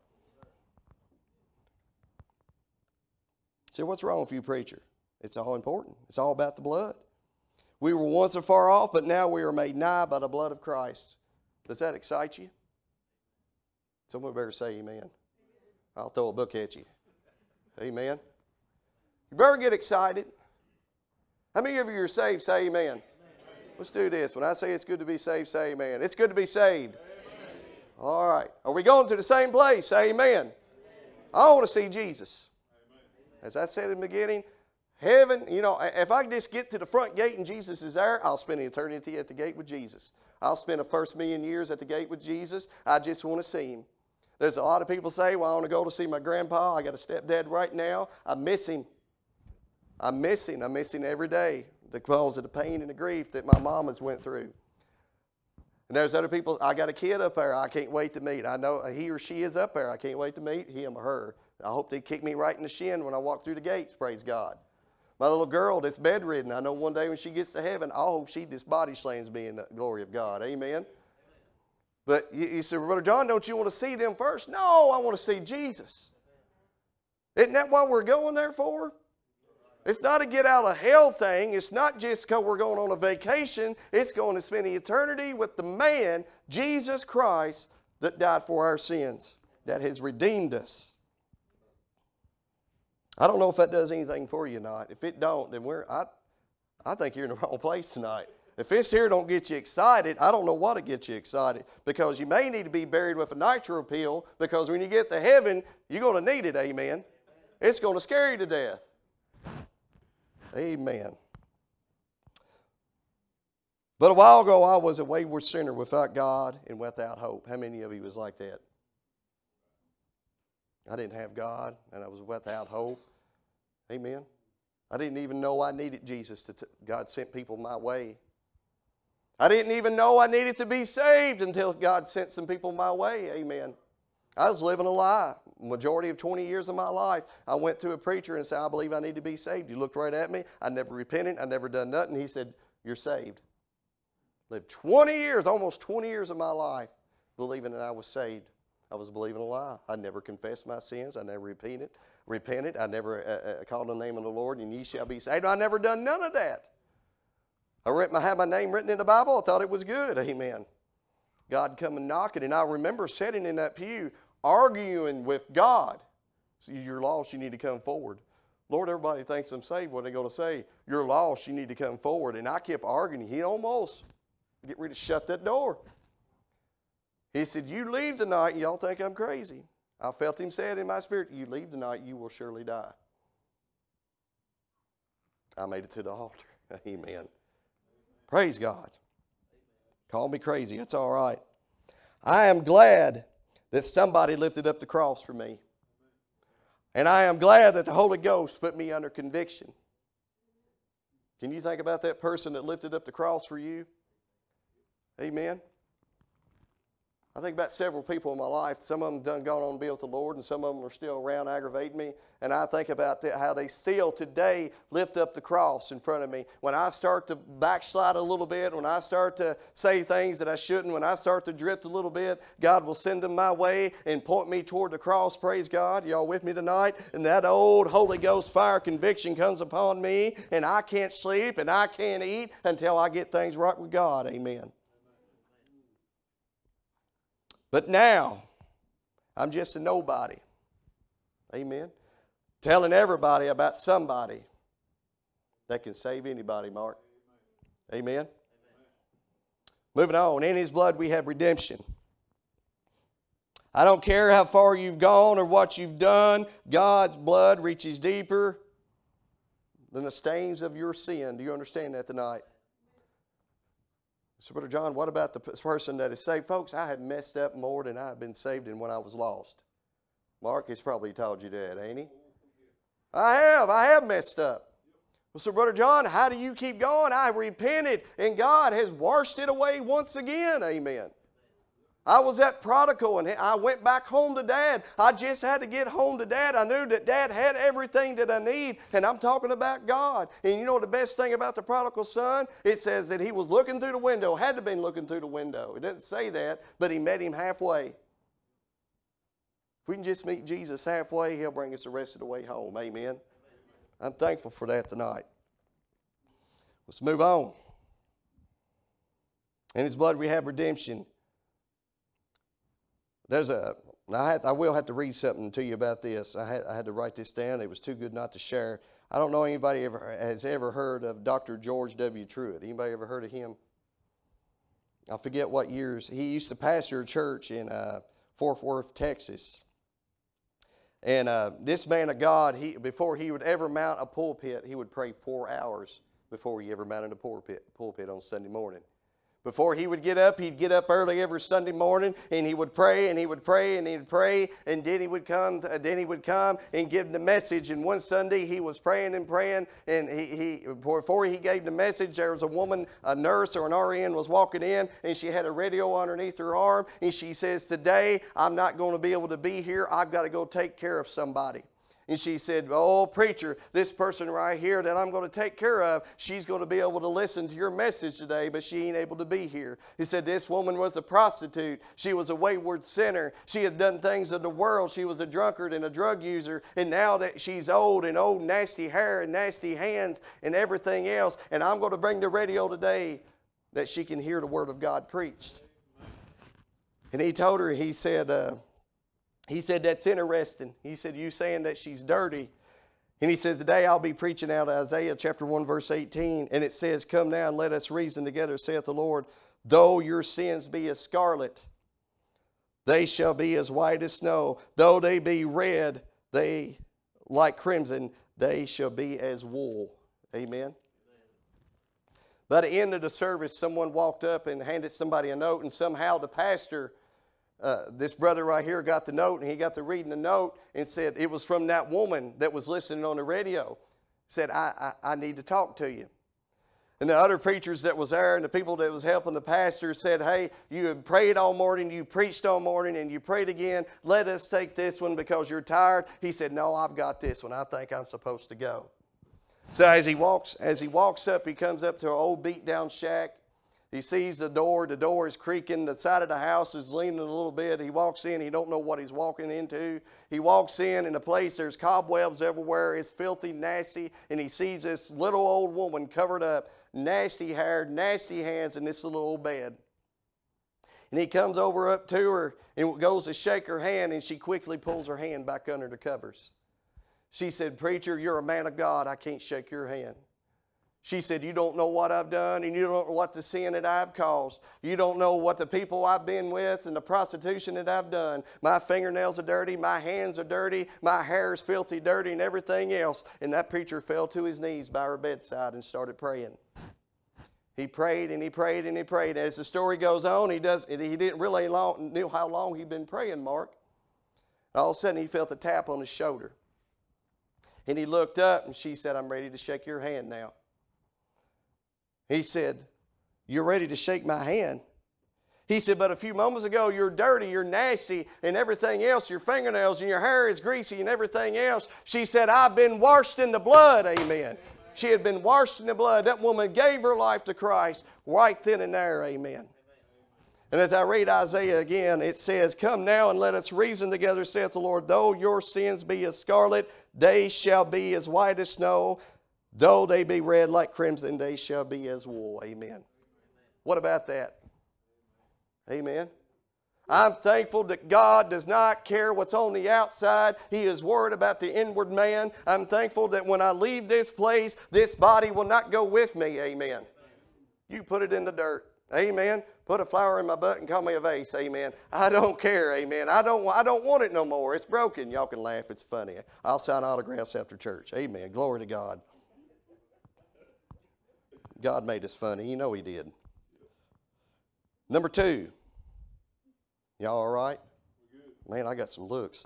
See, what's wrong with you, preacher? It's all important. It's all about the blood. We were once afar off, but now we are made nigh by the blood of Christ. Does that excite you? Someone better say amen. I'll throw a book at you. Amen. You better get excited. How many of you are saved? Say amen. Amen. Let's do this. When I say it's good to be saved, say amen. It's good to be saved. Amen. All right. Are we going to the same place? Say amen. Amen. I want to see Jesus. As I said in the beginning, heaven, you know, if I just get to the front gate and Jesus is there, I'll spend eternity at the gate with Jesus. I'll spend the first 1,000,000 years at the gate with Jesus. I just want to see Him. There's a lot of people say, well, I want to go to see my grandpa. I got a stepdad right now. I miss him. I miss him. I miss him every day because of the pain and the grief that my mom has went through. And there's other people, I got a kid up there I can't wait to meet. I know he or she is up there. I can't wait to meet him or her. I hope they kick me right in the shin when I walk through the gates, praise God. My little girl that's bedridden, I know one day when she gets to heaven, I hope she just body slams me in the glory of God. Amen. But you say, Brother John, don't you want to see them first? No, I want to see Jesus. Isn't that what we're going there for? It's not a get out of hell thing. It's not just because we're going on a vacation. It's going to spend eternity with the man, Jesus Christ, that died for our sins, that has redeemed us. I don't know if that does anything for you or not. If it don't, then I think you're in the wrong place tonight. If this here don't get you excited, I don't know what to get you excited. Because you may need to be buried with a nitro pill, because when you get to heaven, you're going to need it, amen. It's going to scare you to death. Amen. But a while ago, I was a wayward sinner without God and without hope. How many of you was like that? I didn't have God, and I was without hope. Amen. I didn't even know I needed Jesus. God sent people my way. I didn't even know I needed to be saved until God sent some people my way. Amen. I was living a lie. Majority of 20 years of my life, I went to a preacher and said, I believe I need to be saved. He looked right at me. I never repented. I never done nothing. He said, you're saved. Lived 20 years, almost 20 years of my life, believing that I was saved. I was believing a lie. I never confessed my sins. I never repented. I never called on the name of the Lord, and ye shall be saved. I never done none of that. I had my name written in the Bible. I thought it was good. Amen. God come and knocking, and I remember sitting in that pew arguing with God. So you're lost, you need to come forward. Lord, everybody thinks I'm saved. What are they going to say? You're lost, you need to come forward. And I kept arguing. He almost get ready to shut that door. He said, you leave tonight, and y'all think I'm crazy. I felt him say it in my spirit, you leave tonight, you will surely die. I made it to the altar. Amen. Praise God. Call me crazy. That's all right. I am glad that somebody lifted up the cross for me. And I am glad that the Holy Ghost put me under conviction. Can you think about that person that lifted up the cross for you? Amen. I think about several people in my life. Some of them done gone on to be with the Lord, and some of them are still around aggravating me. And I think about how they still today lift up the cross in front of me. When I start to backslide a little bit, when I start to say things that I shouldn't, when I start to drift a little bit, God will send them my way and point me toward the cross. Praise God. Y'all with me tonight? And that old Holy Ghost fire conviction comes upon me, and I can't sleep and I can't eat until I get things right with God. Amen. But now, I'm just a nobody. Amen. Telling everybody about somebody that can save anybody, Mark. Amen. Moving on. In His blood we have redemption. I don't care how far you've gone or what you've done. God's blood reaches deeper than the stains of your sin. Do you understand that tonight? So, Brother John, what about the person that is saved? Folks, I have messed up more than I have been saved in when I was lost. Mark has probably told you that, ain't he? I have messed up. Well, so, Brother John, how do you keep going? I repented, and God has washed it away once again. Amen. I was that prodigal, and I went back home to Dad. I just had to get home to Dad. I knew that Dad had everything that I need, and I'm talking about God. And you know the best thing about the prodigal son? It says that he was looking through the window, had to have been looking through the window. It doesn't say that, but he met him halfway. If we can just meet Jesus halfway, He'll bring us the rest of the way home. Amen. I'm thankful for that tonight. Let's move on. In His blood we have redemption. I will have to read something to you about this. I had to write this down. It was too good not to share. I don't know anybody has ever heard of Dr. George W. Truett. Anybody ever heard of him? I forget what years. He used to pastor a church in Fort Worth, Texas. And this man of God, before he would ever mount a pulpit, he would pray 4 hours before he ever mounted a pulpit on Sunday morning. Before he would get up, he'd get up early every Sunday morning, and he would pray, and he would pray, and he'd pray, and then he would come and give the message. And one Sunday he was praying, and before he gave the message, there was a woman, a nurse or an RN was walking in, and she had a radio underneath her arm, and she says, "Today I'm not going to be able to be here. I've got to go take care of somebody." And she said, "Oh, preacher, this person right here that I'm going to take care of, she's going to be able to listen to your message today, but she ain't able to be here." He said, "This woman was a prostitute. She was a wayward sinner. She had done things of the world. She was a drunkard and a drug user. And now that she's old, nasty hair and nasty hands and everything else, and I'm going to bring the radio today that she can hear the Word of God preached." And he told her, he said, "That's interesting." He said, "You saying that she's dirty?" And he says, "Today I'll be preaching out of Isaiah chapter 1 verse 18. And it says, 'Come now and let us reason together, saith the Lord. Though your sins be as scarlet, they shall be as white as snow. Though they be red, they like crimson, they shall be as wool." Amen. By the end of the service, someone walked up and handed somebody a note, and somehow the pastor this brother right here got the note, and he got to reading the note and said it was from that woman that was listening on the radio. Said, I need to talk to you. And the other preachers that was there and the people that was helping the pastor said, hey, you have prayed all morning, you preached all morning, and you prayed again. Let us take this one because you're tired. He said, no, I've got this one. I think I'm supposed to go. So as he walks up, he comes up to an old beat down shack. He sees the door is creaking, the side of the house is leaning a little bit. He walks in, he don't know what he's walking into. He walks in the place, there's cobwebs everywhere, it's filthy, nasty, and he sees this little old woman covered up, nasty hair, nasty hands in this little old bed. And he comes over up to her and goes to shake her hand, and she quickly pulls her hand back under the covers. She said, preacher, you're a man of God, I can't shake your hand. She said, you don't know what I've done, and you don't know what the sin that I've caused. You don't know what the people I've been with and the prostitution that I've done. My fingernails are dirty, my hands are dirty, my hair is filthy dirty, and everything else. And that preacher fell to his knees by her bedside and started praying. He prayed and he prayed and he prayed. As the story goes on, he didn't really know how long he'd been praying, Mark. All of a sudden, he felt a tap on his shoulder. And he looked up, and she said, I'm ready to shake your hand now. He said, you're ready to shake my hand? He said, but a few moments ago, you're dirty, you're nasty, and everything else, your fingernails and your hair is greasy and everything else. She said, I've been washed in the blood, amen. She had been washed in the blood. That woman gave her life to Christ right then and there, amen. And as I read Isaiah again, it says, come now and let us reason together, saith the Lord. Though your sins be as scarlet, they shall be as white as snow. Though they be red like crimson, they shall be as wool. Amen. What about that? Amen. I'm thankful that God does not care what's on the outside. He is worried about the inward man. I'm thankful that when I leave this place, this body will not go with me. Amen. You put it in the dirt. Amen. Put a flower in my butt and call me a vase. Amen. I don't care. Amen. I don't want it no more. It's broken. Y'all can laugh. It's funny. I'll sign autographs after church. Amen. Glory to God. God made us funny. You know He did. Number 2. Y'all all right? Man, I got some looks.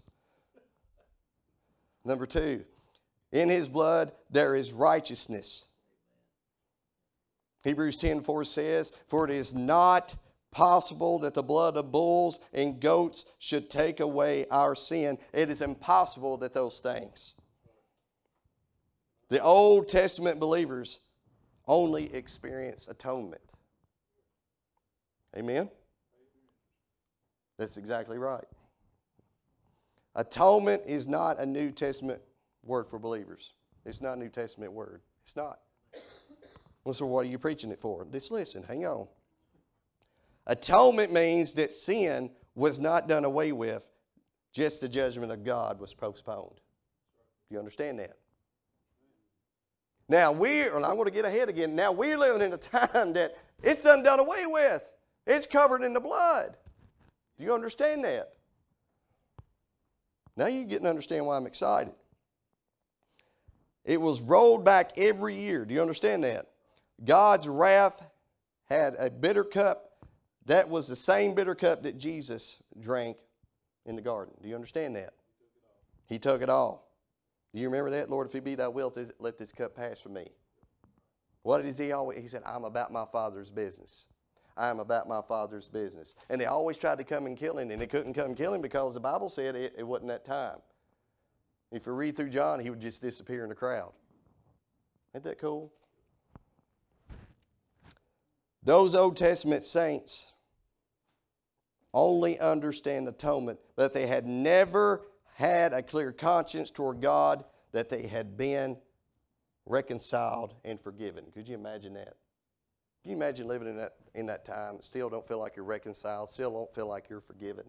Number 2. In His blood there is righteousness. Hebrews 10:4 says, for it is not possible that the blood of bulls and goats should take away our sin. It is impossible that those things. The Old Testament believers only experience atonement. Amen? That's exactly right. Atonement is not a New Testament word for believers. It's not a New Testament word. It's not. Well, so what are you preaching it for? Just listen, hang on. Atonement means that sin was not done away with, just the judgment of God was postponed. Do you understand that? Now, I'm going to get ahead again. Now, we're living in a time that it's done away with. It's covered in the blood. Do you understand that? Now you're getting to understand why I'm excited. It was rolled back every year. Do you understand that? God's wrath had a bitter cup. That was the same bitter cup that Jesus drank in the garden. Do you understand that? He took it all. Do you remember that? Lord, if it be thy will, let this cup pass from me. What did he always? He said, I'm about my Father's business. I am about my Father's business. And they always tried to come and kill him, and they couldn't come kill him because the Bible said it wasn't that time. If you read through John, he would just disappear in the crowd. Isn't that cool? Those Old Testament saints only understand atonement, but they had never had a clear conscience toward God that they had been reconciled and forgiven. Could you imagine that? Can you imagine living in that time and still don't feel like you're reconciled, still don't feel like you're forgiven?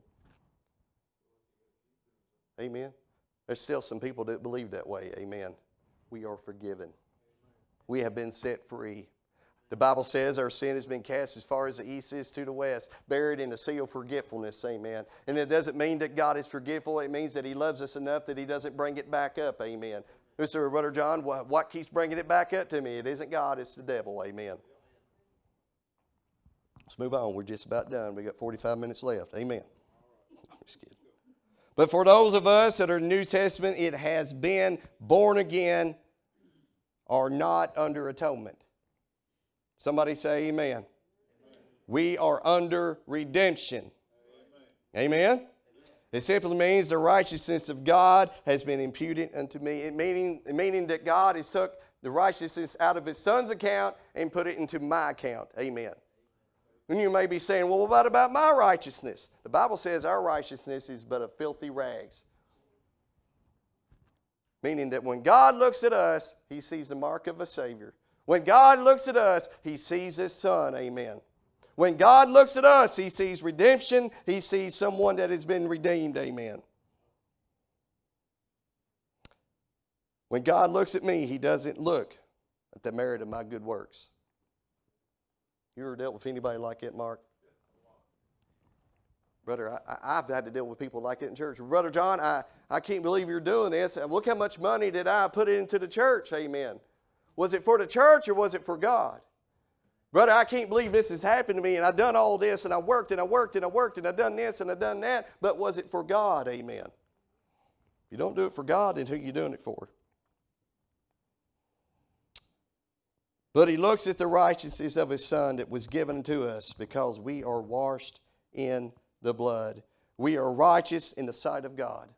Amen. There's still some people that believe that way. Amen. We are forgiven. We have been set free. The Bible says our sin has been cast as far as the east is to the west, buried in the sea of forgetfulness. Amen. And it doesn't mean that God is forgetful. It means that He loves us enough that He doesn't bring it back up. Amen. Mr. Brother John, what keeps bringing it back up to me? It isn't God, it's the devil. Amen. Let's move on. We're just about done. We got 45 minutes left. Amen. But for those of us that are New Testament, it has been born again, are not under atonement. Somebody say amen. Amen. We are under redemption. Amen. It simply means the righteousness of God has been imputed unto me. Meaning that God has took the righteousness out of His Son's account and put it into my account. Amen. And you may be saying, well, what about my righteousness? The Bible says our righteousness is but a filthy rags. Meaning that when God looks at us, He sees the mark of a Savior. When God looks at us, He sees His Son. Amen. When God looks at us, He sees redemption. He sees someone that has been redeemed. Amen. When God looks at me, He doesn't look at the merit of my good works. You ever dealt with anybody like that, Mark? Brother, I've had to deal with people like that in church. Brother John, I can't believe you're doing this. Look how much money did I put into the church. Amen. Was it for the church or was it for God? Brother, I can't believe this has happened to me, and I've done all this, and I worked, and I worked, and I worked, and I've done this, and I've done that, but was it for God? Amen. If you don't do it for God, then who are you doing it for? But He looks at the righteousness of His Son that was given to us because we are washed in the blood. We are righteous in the sight of God.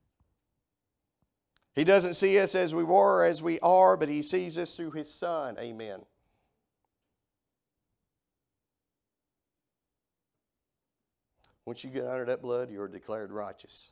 He doesn't see us as we were, as we are, but He sees us through His Son. Amen. Once you get under that blood, you are declared righteous.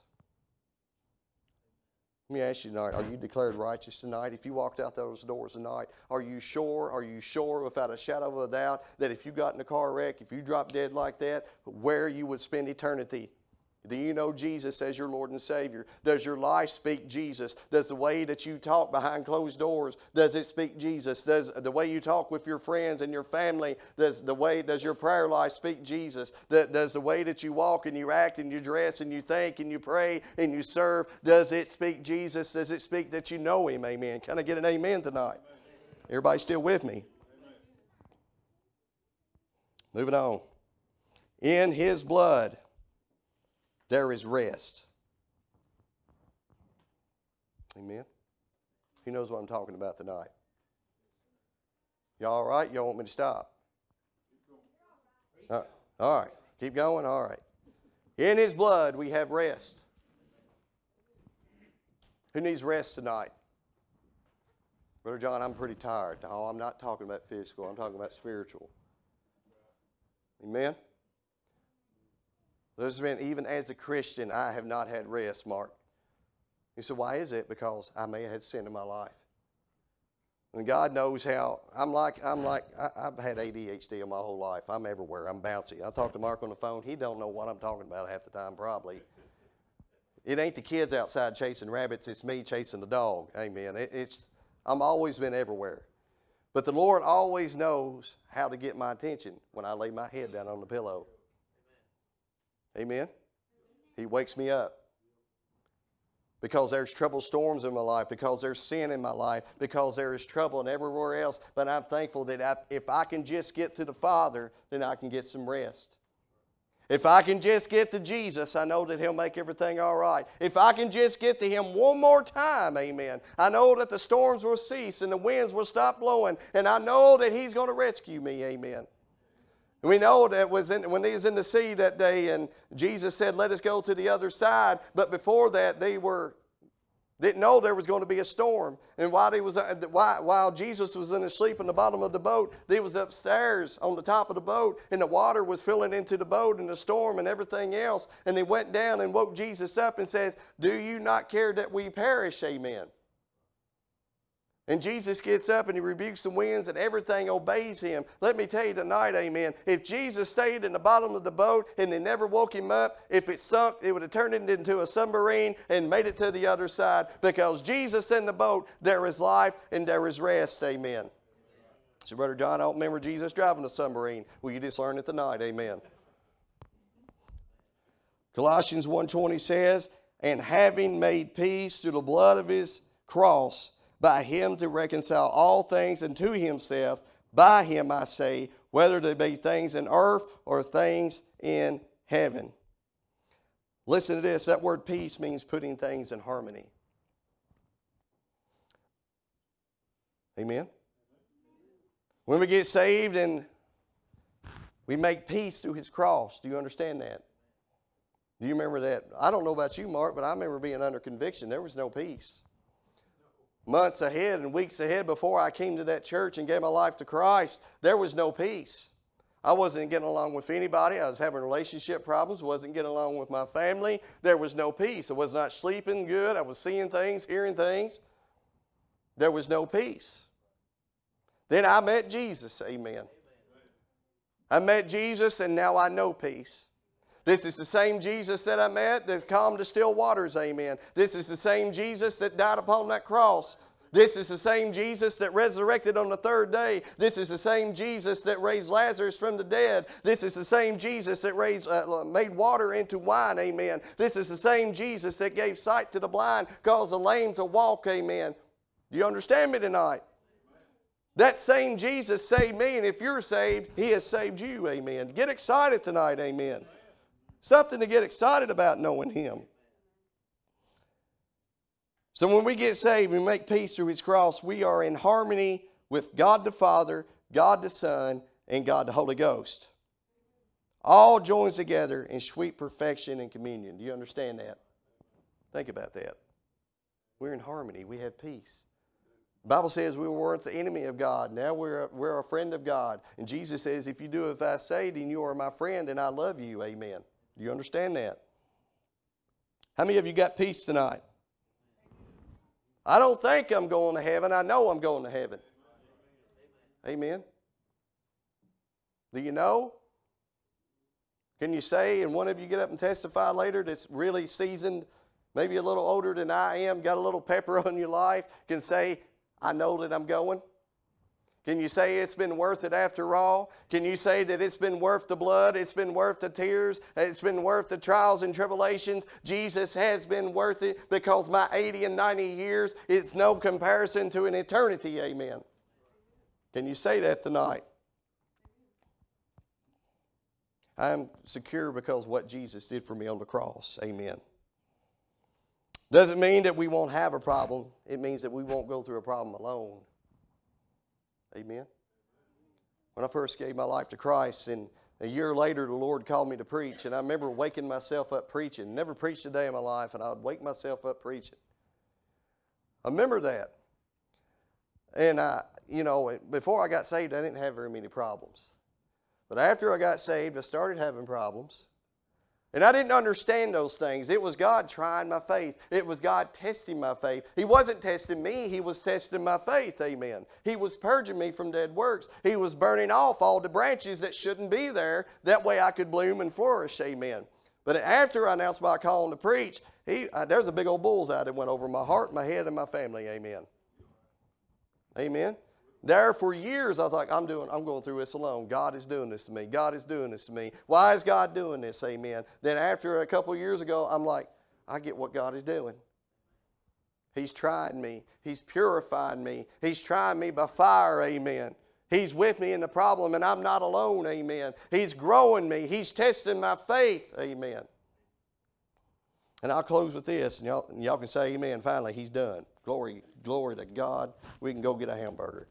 Let me ask you tonight, are you declared righteous tonight? If you walked out those doors tonight, are you sure without a shadow of a doubt that if you got in a car wreck, if you dropped dead like that, where you would spend eternity? Do you know Jesus as your Lord and Savior? Does your life speak Jesus? Does the way that you talk behind closed doors, does it speak Jesus? Does the way you talk with your friends and your family, does your prayer life speak Jesus? Does the way that you walk and you act and you dress and you think and you pray and you serve, does it speak Jesus? Does it speak that you know Him? Amen. Can I get an amen tonight? Everybody still with me? Moving on. In His blood there is rest. Amen. Who knows what I'm talking about tonight? Y'all all right? Y'all want me to stop? All right. Keep going? All right. In His blood we have rest. Who needs rest tonight? Brother John, I'm pretty tired. No, I'm not talking about physical. I'm talking about spiritual. Amen? There's been, even as a Christian, I have not had rest, Mark. You said, why is it? Because I may have had sin in my life. And God knows how. I've had ADHD my whole life. I'm everywhere. I'm bouncy. I talk to Mark on the phone. He don't know what I'm talking about half the time, probably. It ain't the kids outside chasing rabbits. It's me chasing the dog. Amen. I'm always been everywhere. But the Lord always knows how to get my attention when I lay my head down on the pillow. Amen. He wakes me up. Because there's trouble storms in my life, because there's sin in my life, because there is trouble and everywhere else. But I'm thankful that if I can just get to the Father, then I can get some rest. If I can just get to Jesus, I know that He'll make everything all right. If I can just get to Him one more time, amen, I know that the storms will cease and the winds will stop blowing, and I know that He's going to rescue me, amen. We know that when they was in the sea that day and Jesus said, let us go to the other side. But before that, they didn't know there was going to be a storm. And while Jesus was asleep in the bottom of the boat, they was upstairs on the top of the boat, and the water was filling into the boat and the storm and everything else. And they went down and woke Jesus up and says, do you not care that we perish? Amen. And Jesus gets up and He rebukes the winds and everything obeys Him. Let me tell you tonight, amen, if Jesus stayed in the bottom of the boat and they never woke Him up, if it sunk, it would have turned it into a submarine and made it to the other side. Because Jesus in the boat, there is life and there is rest, amen. So, Brother John, I don't remember Jesus driving a submarine. Well, you just learned it tonight, amen. Colossians 1:20 says, and having made peace through the blood of His cross, by Him to reconcile all things unto Himself, by Him I say, whether they be things in earth or things in heaven. Listen to this. That word peace means putting things in harmony. Amen? When we get saved and we make peace through His cross. Do you understand that? Do you remember that? I don't know about you, Mark, but I remember being under conviction. There was no peace. Months ahead and weeks ahead before I came to that church and gave my life to Christ, there was no peace. I wasn't getting along with anybody. I was having relationship problems. Wasn't getting along with my family. There was no peace. I was not sleeping good. I was seeing things, hearing things. There was no peace. Then I met Jesus. Amen. I met Jesus and now I know peace. This is the same Jesus that I met that calmed the still waters. Amen. This is the same Jesus that died upon that cross. This is the same Jesus that resurrected on the third day. This is the same Jesus that raised Lazarus from the dead. This is the same Jesus that made water into wine. Amen. This is the same Jesus that gave sight to the blind, caused the lame to walk. Amen. Do you understand me tonight? That same Jesus saved me, and if you're saved, He has saved you. Amen. Get excited tonight. Amen. Something to get excited about knowing Him. So when we get saved and make peace through His cross, we are in harmony with God the Father, God the Son, and God the Holy Ghost. All joins together in sweet perfection and communion. Do you understand that? Think about that. We're in harmony. We have peace. The Bible says we were once the enemy of God. Now we're a friend of God. And Jesus says, if you do as I say, then you are my friend and I love you. Amen. Do you understand that? How many of you got peace tonight? I don't think I'm going to heaven. I know I'm going to heaven. Amen. Do you know? Can you say, and one of you get up and testify later that's really seasoned, maybe a little older than I am, got a little pepper on your life, can say, I know that I'm going? Can you say it's been worth it after all? Can you say that it's been worth the blood? It's been worth the tears? It's been worth the trials and tribulations? Jesus has been worth it because my 80 and 90 years is no comparison to an eternity. Amen. Can you say that tonight? I am secure because of what Jesus did for me on the cross. Amen. Doesn't mean that we won't have a problem. It means that we won't go through a problem alone. Amen. When I first gave my life to Christ, and a year later the Lord called me to preach, and I remember waking myself up preaching. Never preached a day in my life, and I would wake myself up preaching. I remember that. And before I got saved, I didn't have very many problems. But after I got saved, I started having problems. And I didn't understand those things. It was God trying my faith. It was God testing my faith. He wasn't testing me. He was testing my faith. Amen. He was purging me from dead works. He was burning off all the branches that shouldn't be there. That way I could bloom and flourish. Amen. But after I announced my calling to preach, there's a big old bullseye that went over my heart, my head, and my family. Amen. Amen. There for years I thought, I'm going through this alone. God is doing this to me. God is doing this to me. Why is God doing this? Amen. Then after a couple of years ago, I'm like, I get what God is doing. He's tried me. He's purified me. He's trying me by fire. Amen. He's with me in the problem and I'm not alone. Amen. He's growing me. He's testing my faith. Amen. And I'll close with this, and y'all can say amen. Finally, He's done. Glory to God. We can go get a hamburger.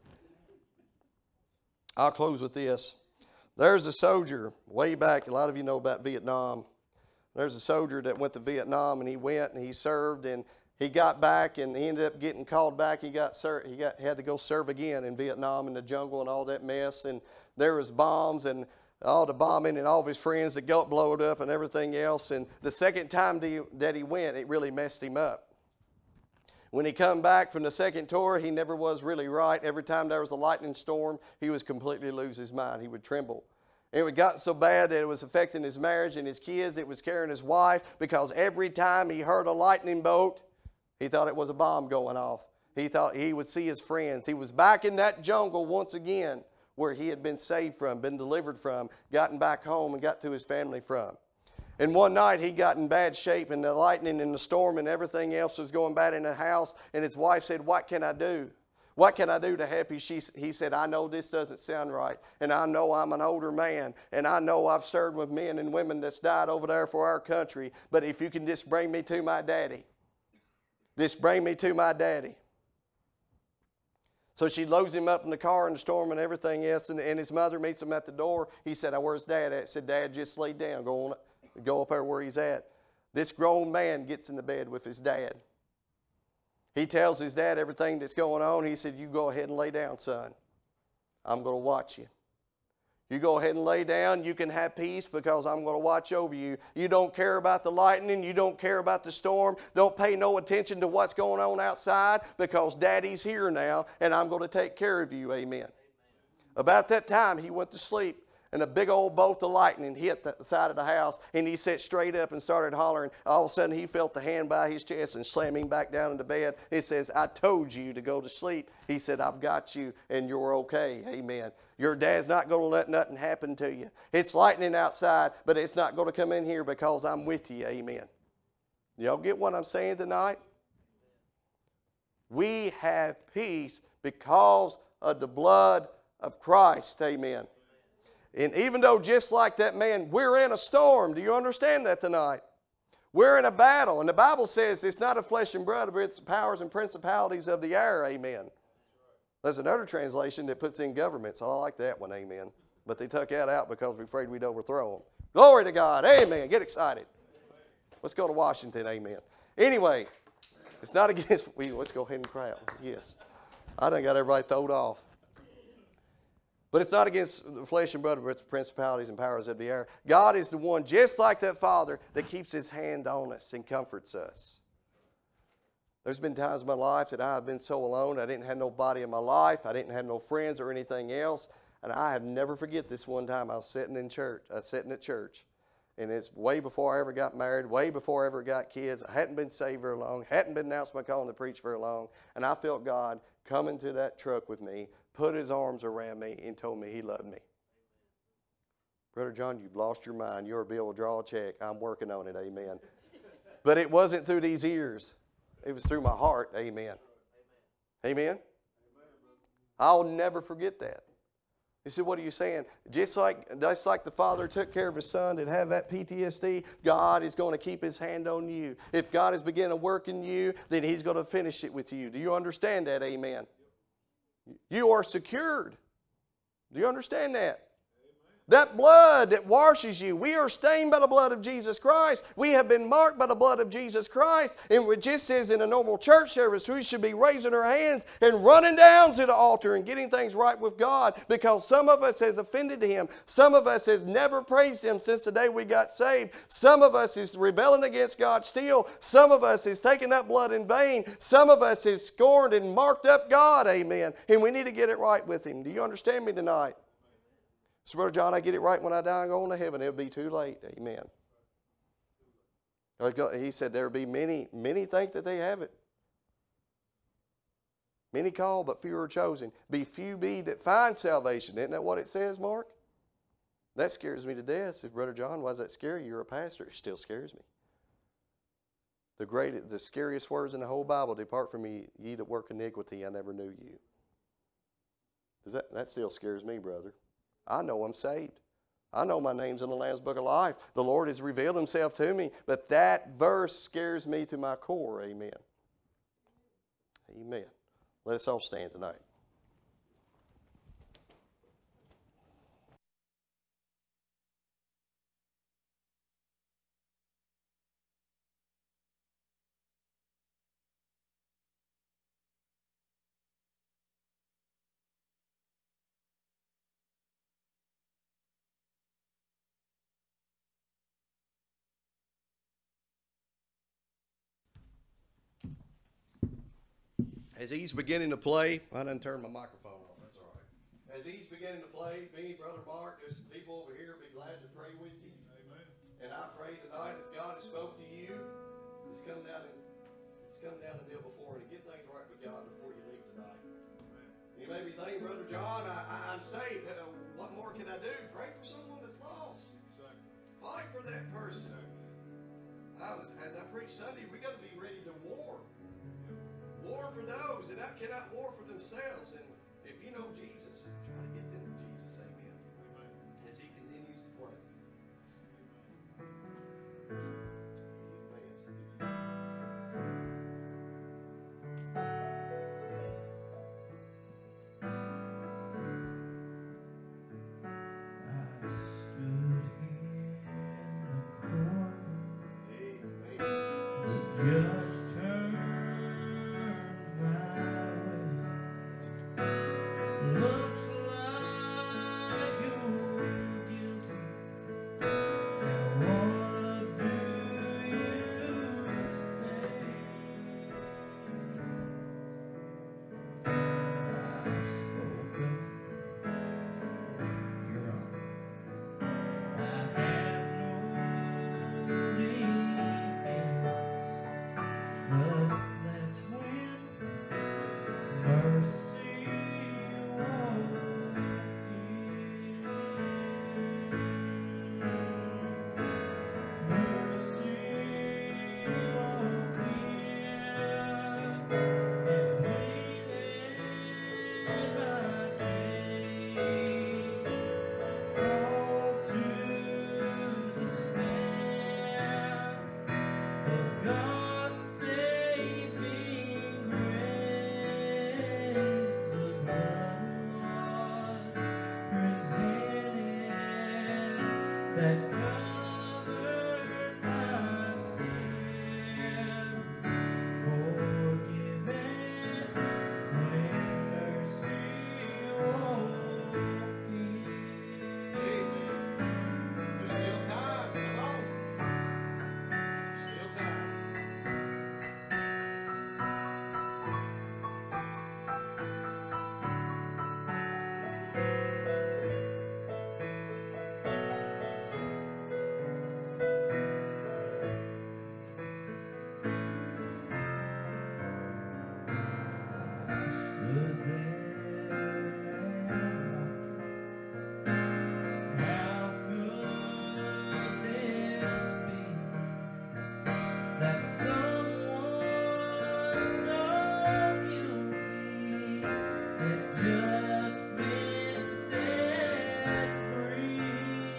I'll close with this. There's a soldier way back. A lot of you know about Vietnam. There's a soldier that went to Vietnam, and he went and he served, and he got back, and he ended up getting called back. He had to go serve again in Vietnam in the jungle and all that mess. And there was bombs and all the bombing and all of his friends that got blown up and everything else. And the second time that he went, it really messed him up. When he come back from the second tour, he never was really right. Every time there was a lightning storm, he would completely lose his mind. He would tremble. And it got so bad that it was affecting his marriage and his kids. It was carrying his wife, because every time he heard a lightning bolt, he thought it was a bomb going off. He thought he would see his friends. He was back in that jungle once again where he had been saved from, been delivered from, gotten back home and got to his family from. And one night he got in bad shape, and the lightning and the storm and everything else was going bad in the house. And his wife said, what can I do? What can I do to help you? He said, I know this doesn't sound right, and I know I'm an older man, and I know I've served with men and women that's died over there for our country, but if you can just bring me to my daddy. Just bring me to my daddy. So she loads him up in the car in the storm and everything else, and his mother meets him at the door. He said, where's Dad at? I said, Dad, just lay down. Go up there where he's at. This grown man gets in the bed with his dad. He tells his dad everything that's going on. He said, you go ahead and lay down, son. I'm going to watch you. You go ahead and lay down. You can have peace because I'm going to watch over you. You don't care about the lightning. You don't care about the storm. Don't pay no attention to what's going on outside because Daddy's here now and I'm going to take care of you. Amen. About that time, he went to sleep. And a big old bolt of lightning hit the side of the house, and he sat straight up and started hollering. All of a sudden, he felt the hand by his chest and slammed him back down into bed. It says, I told you to go to sleep. He said, I've got you, and you're okay. Amen. Your dad's not going to let nothing happen to you. It's lightning outside, but it's not going to come in here because I'm with you. Amen. Y'all get what I'm saying tonight? We have peace because of the blood of Christ. Amen. And even though just like that man, we're in a storm. Do you understand that tonight? We're in a battle. And the Bible says it's not of flesh and blood, but it's powers and principalities of the air. Amen. There's another translation that puts in governments. I like that one. Amen. But they took that out because we're afraid we'd overthrow them. Glory to God. Amen. Get excited. Let's go to Washington. Amen. Anyway, it's not against... Let's go ahead and cry out. Yes. I done got everybody throwed off. But it's not against the flesh and blood, but it's principalities and powers of the air. God is the one, just like that Father, that keeps His hand on us and comforts us. There's been times in my life that I have been so alone. I didn't have nobody in my life. I didn't have no friends or anything else. And I have never forget this one time I was sitting in church. Sitting at church. And it's way before I ever got married, way before I ever got kids. I hadn't been saved very long, hadn't been announced my calling to preach very long. And I felt God come into that truck with me, put His arms around me, and told me He loved me. Brother John, you've lost your mind. You're able to draw a check. I'm working on it. Amen. But it wasn't through these ears. It was through my heart. Amen. Amen. I'll never forget that. He said, what are you saying? Just like the Father took care of His Son that had that PTSD, God is going to keep His hand on you. If God has begun to work in you, then He's going to finish it with you. Do you understand that? Amen. You are secured. Do you understand that? That blood that washes you. We are stained by the blood of Jesus Christ. We have been marked by the blood of Jesus Christ. And it just as in a normal church service, we should be raising our hands and running down to the altar and getting things right with God, because some of us has offended Him. Some of us has never praised Him since the day we got saved. Some of us is rebelling against God still. Some of us is taking that blood in vain. Some of us is scorned and marked up God. Amen. And we need to get it right with Him. Do you understand me tonight? So, Brother John, I get it right when I die and go on to heaven. It'll be too late. Amen. He said there will be many think that they have it. Many call, but few are chosen. Be few be that find salvation. Isn't that what it says, Mark? That scares me to death. Said, Brother John, why does that scare you? You're a pastor. It still scares me. The scariest words in the whole Bible, depart from me, ye that work iniquity, I never knew you. That still scares me, brother. I know I'm saved. I know my name's in the Lamb's Book of Life. The Lord has revealed Himself to me, but that verse scares me to my core. Amen. Amen. Let us all stand tonight. As he's beginning to play, I done turned my microphone off. That's all right. As he's beginning to play, me, Brother Mark, there's some people over here be glad to pray with you. Amen. And I pray tonight, if God has spoke to you, it's come down to deal before and get things right with God before you leave tonight. Amen. You may be thinking, Brother John, I'm saved. What more can I do? Pray for someone that's lost. Exactly. Fight for that person. Exactly. As I preached Sunday, we got to be ready to war. War for those that cannot war for themselves. And if you know Jesus, try to get them to Jesus. Amen. As he continues to play. Just turned my way. Looks like you're guilty. And what do you say? I spoke up. You're wrong. I have no defense. But that's when mercy walked in. Mercy walked in and pleaded my case. Called to the stand of God's saving grace. The blood was presented that covered my sin, forgiven when mercy walked in. Amen. There's still time. Come on. Still time. I stood there and how could this be that someone so guilty had just been set free?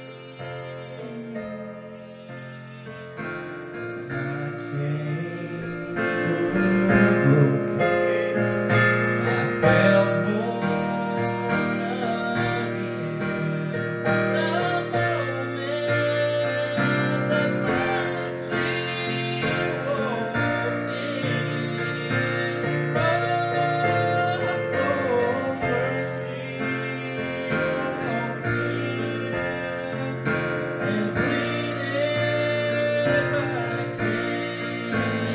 My chains were broken. I felt born again the moment that mercy walked in. Oh, mercy walked in and pleaded my sins.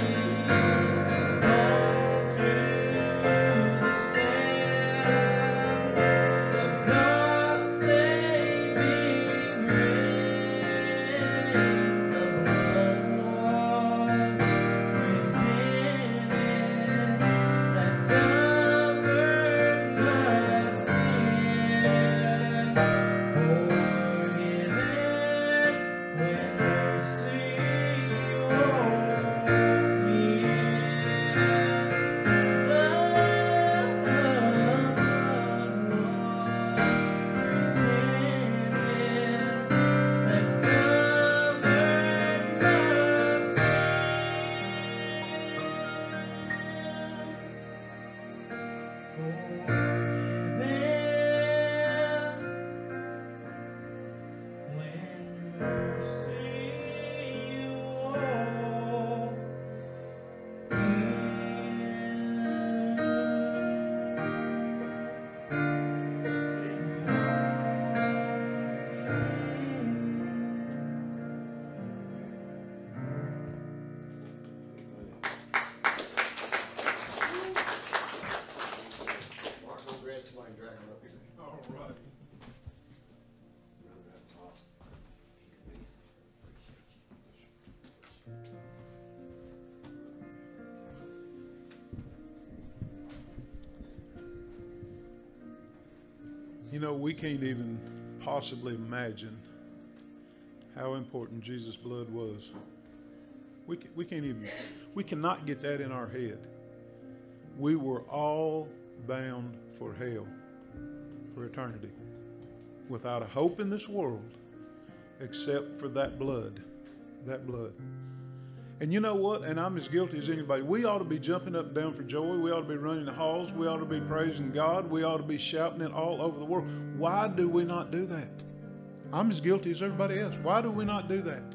Called to the stand of God's saving grace. The blood was presented that covered my sin, forgiven when mercy walked Mark, go grab somebody and drag him up here. All right. That's awesome. You know, we can't even possibly imagine how important Jesus' blood was. We cannot get that in our head. we were all bound for hell for eternity, without a hope in this world except for that blood. That blood. And you know what? And I'm as guilty as anybody. We ought to be jumping up and down for joy. We ought to be running the halls. We ought to be praising God. We ought to be shouting it all over the world. Why do we not do that? I'm as guilty as everybody else. Why do we not do that?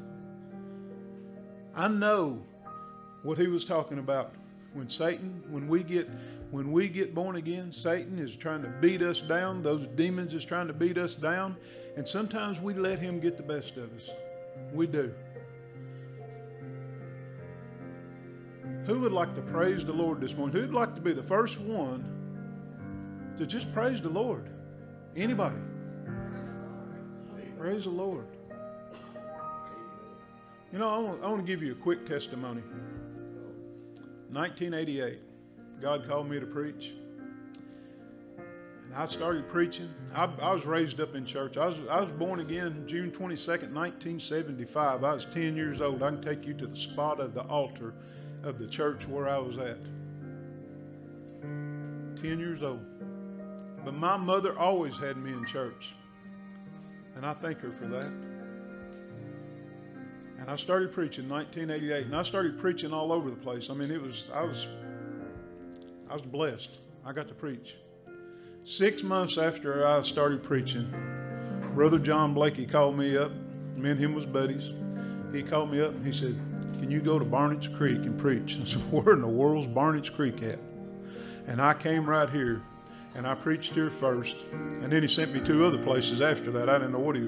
I know what he was talking about. When we get born again, Satan is trying to beat us down. Those demons is trying to beat us down. And sometimes we let him get the best of us. We do. Who would like to praise the Lord this morning? Who would like to be the first one to just praise the Lord? Anybody? Praise the Lord. You know, I want to give you a quick testimony. 1988, God called me to preach. And I started preaching. I was raised up in church. I was born again June 22nd, 1975. I was 10 years old. I can take you to the spot of the altar of the church where I was at. 10 years old. But my mother always had me in church. And I thank her for that. And I started preaching in 1988. And I started preaching all over the place. I mean, I was blessed. I got to preach. 6 months after I started preaching, Brother John Blakey called me up. Me and him was buddies. He called me up and he said, "Can you go to Barnett's Creek and preach?" I said, "Where in the world's Barnett's Creek at?" And I came right here and I preached here first. And then he sent me 2 other places after that. I didn't know what he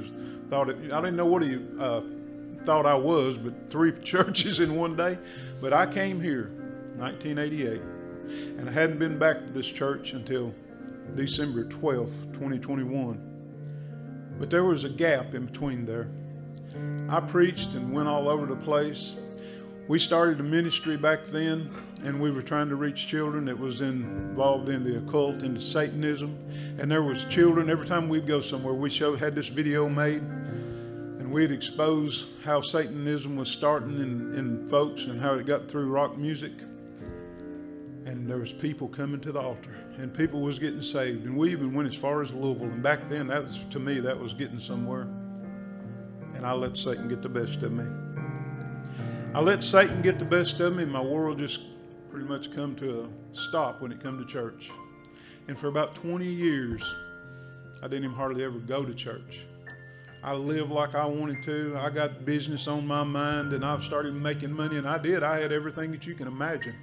thought I was, but 3 churches in one day. But I came here 1988, and I hadn't been back to this church until December 12th, 2021. But there was a gap in between there. I preached and went all over the place. We started a ministry back then, and we were trying to reach children that was involved in the occult, into Satanism. And there was children, every time we'd go somewhere, we had this video made, and we'd expose how Satanism was starting in folks and how it got through rock music. And there was people coming to the altar, and people was getting saved. And we even went as far as Louisville. And back then, to me, that was getting somewhere. And I let Satan get the best of me. I let Satan get the best of me, and my world just pretty much come to a stop when it come to church. And for about 20 years, I didn't even hardly ever go to church. I lived like I wanted to. I got business on my mind, and I started making money, and I did. I had everything that you can imagine.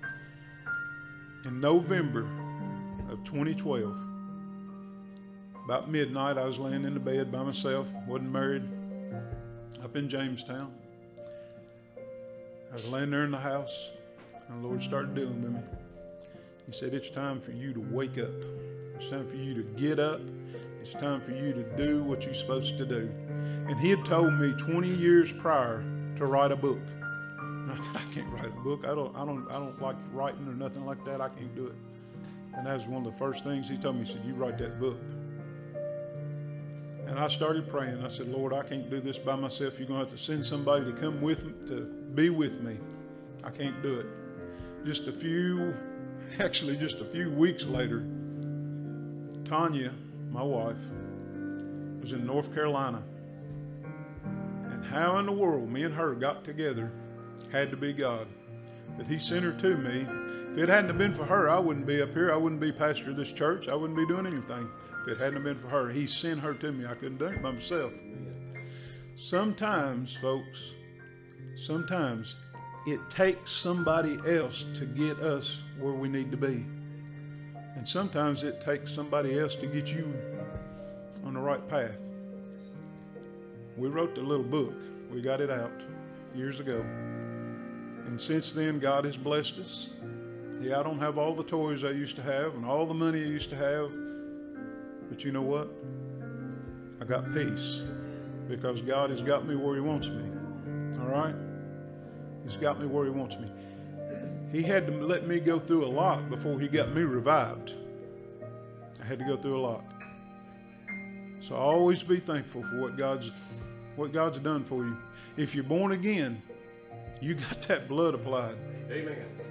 In November of 2012, about midnight, I was laying in the bed by myself, wasn't married, up in Jamestown. I was laying there in the house, and the Lord started dealing with me. He said, "It's time for you to wake up. It's time for you to get up. It's time for you to do what you're supposed to do." And he had told me 20 years prior to write a book. And I said, "I can't write a book. I don't like writing or nothing like that. I can't do it." And that was one of the first things he told me. He said, "You write that book." And I started praying. I said, "Lord, I can't do this by myself. You're going to have to send somebody to come with me, to be with me. I can't do it." Just a few weeks later, Tanya, my wife, was in North Carolina. And how in the world me and her got together had to be God. But he sent her to me. If it hadn't have been for her, I wouldn't be up here. I wouldn't be pastor of this church. I wouldn't be doing anything. If it hadn't have been for her, he sent her to me. I couldn't do it by myself. Sometimes, folks, it takes somebody else to get us where we need to be. And sometimes it takes somebody else to get you on the right path. We wrote the little book. We got it out years ago. And since then, God has blessed us. Yeah, I don't have all the toys I used to have and all the money I used to have. But you know what? I got peace because God has got me where he wants me. All right? He's got me where he wants me. He had to let me go through a lot before he got me revived. I had to go through a lot. So always be thankful for what God's done for you. If you're born again, you got that blood applied. Amen.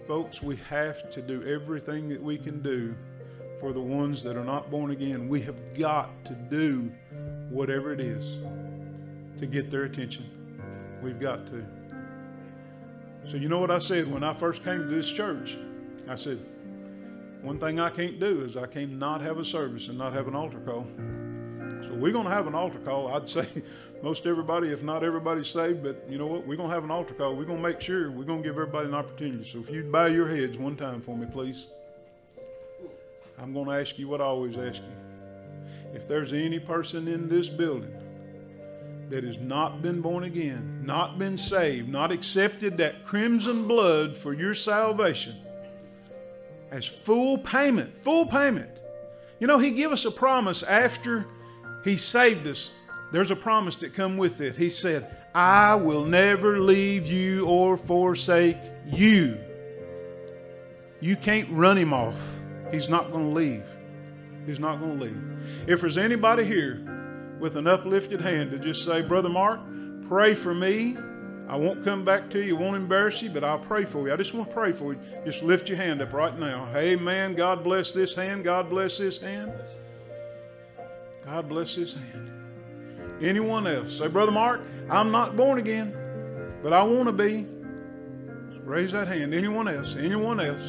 Folks, we have to do everything that we can do for the ones that are not born again. We have got to do whatever it is to get their attention. We've got to. So you know what I said when I first came to this church? I said, one thing I can't do is I can't not have a service and not have an altar call. So we're going to have an altar call. I'd say most everybody, if not everybody's saved, but you know what? We're going to have an altar call. We're going to make sure we're going to give everybody an opportunity. So if you'd bow your heads one time for me, please. I'm going to ask you what I always ask you. If there's any person in this building that has not been born again, not been saved, not accepted that crimson blood for your salvation as full payment, full payment. You know, He gave us a promise after He saved us. There's a promise that come with it. He said, I will never leave you or forsake you. You can't run Him off. He's not going to leave. He's not going to leave. If there's anybody here with an uplifted hand to just say, Brother Mark, pray for me. I won't come back to you, won't embarrass you, but I'll pray for you. I just want to pray for you. Just lift your hand up right now. Amen. God bless this hand. God bless this hand. God bless this hand. Anyone else? Say, Brother Mark, I'm not born again, but I want to be. Raise that hand. Anyone else? Anyone else?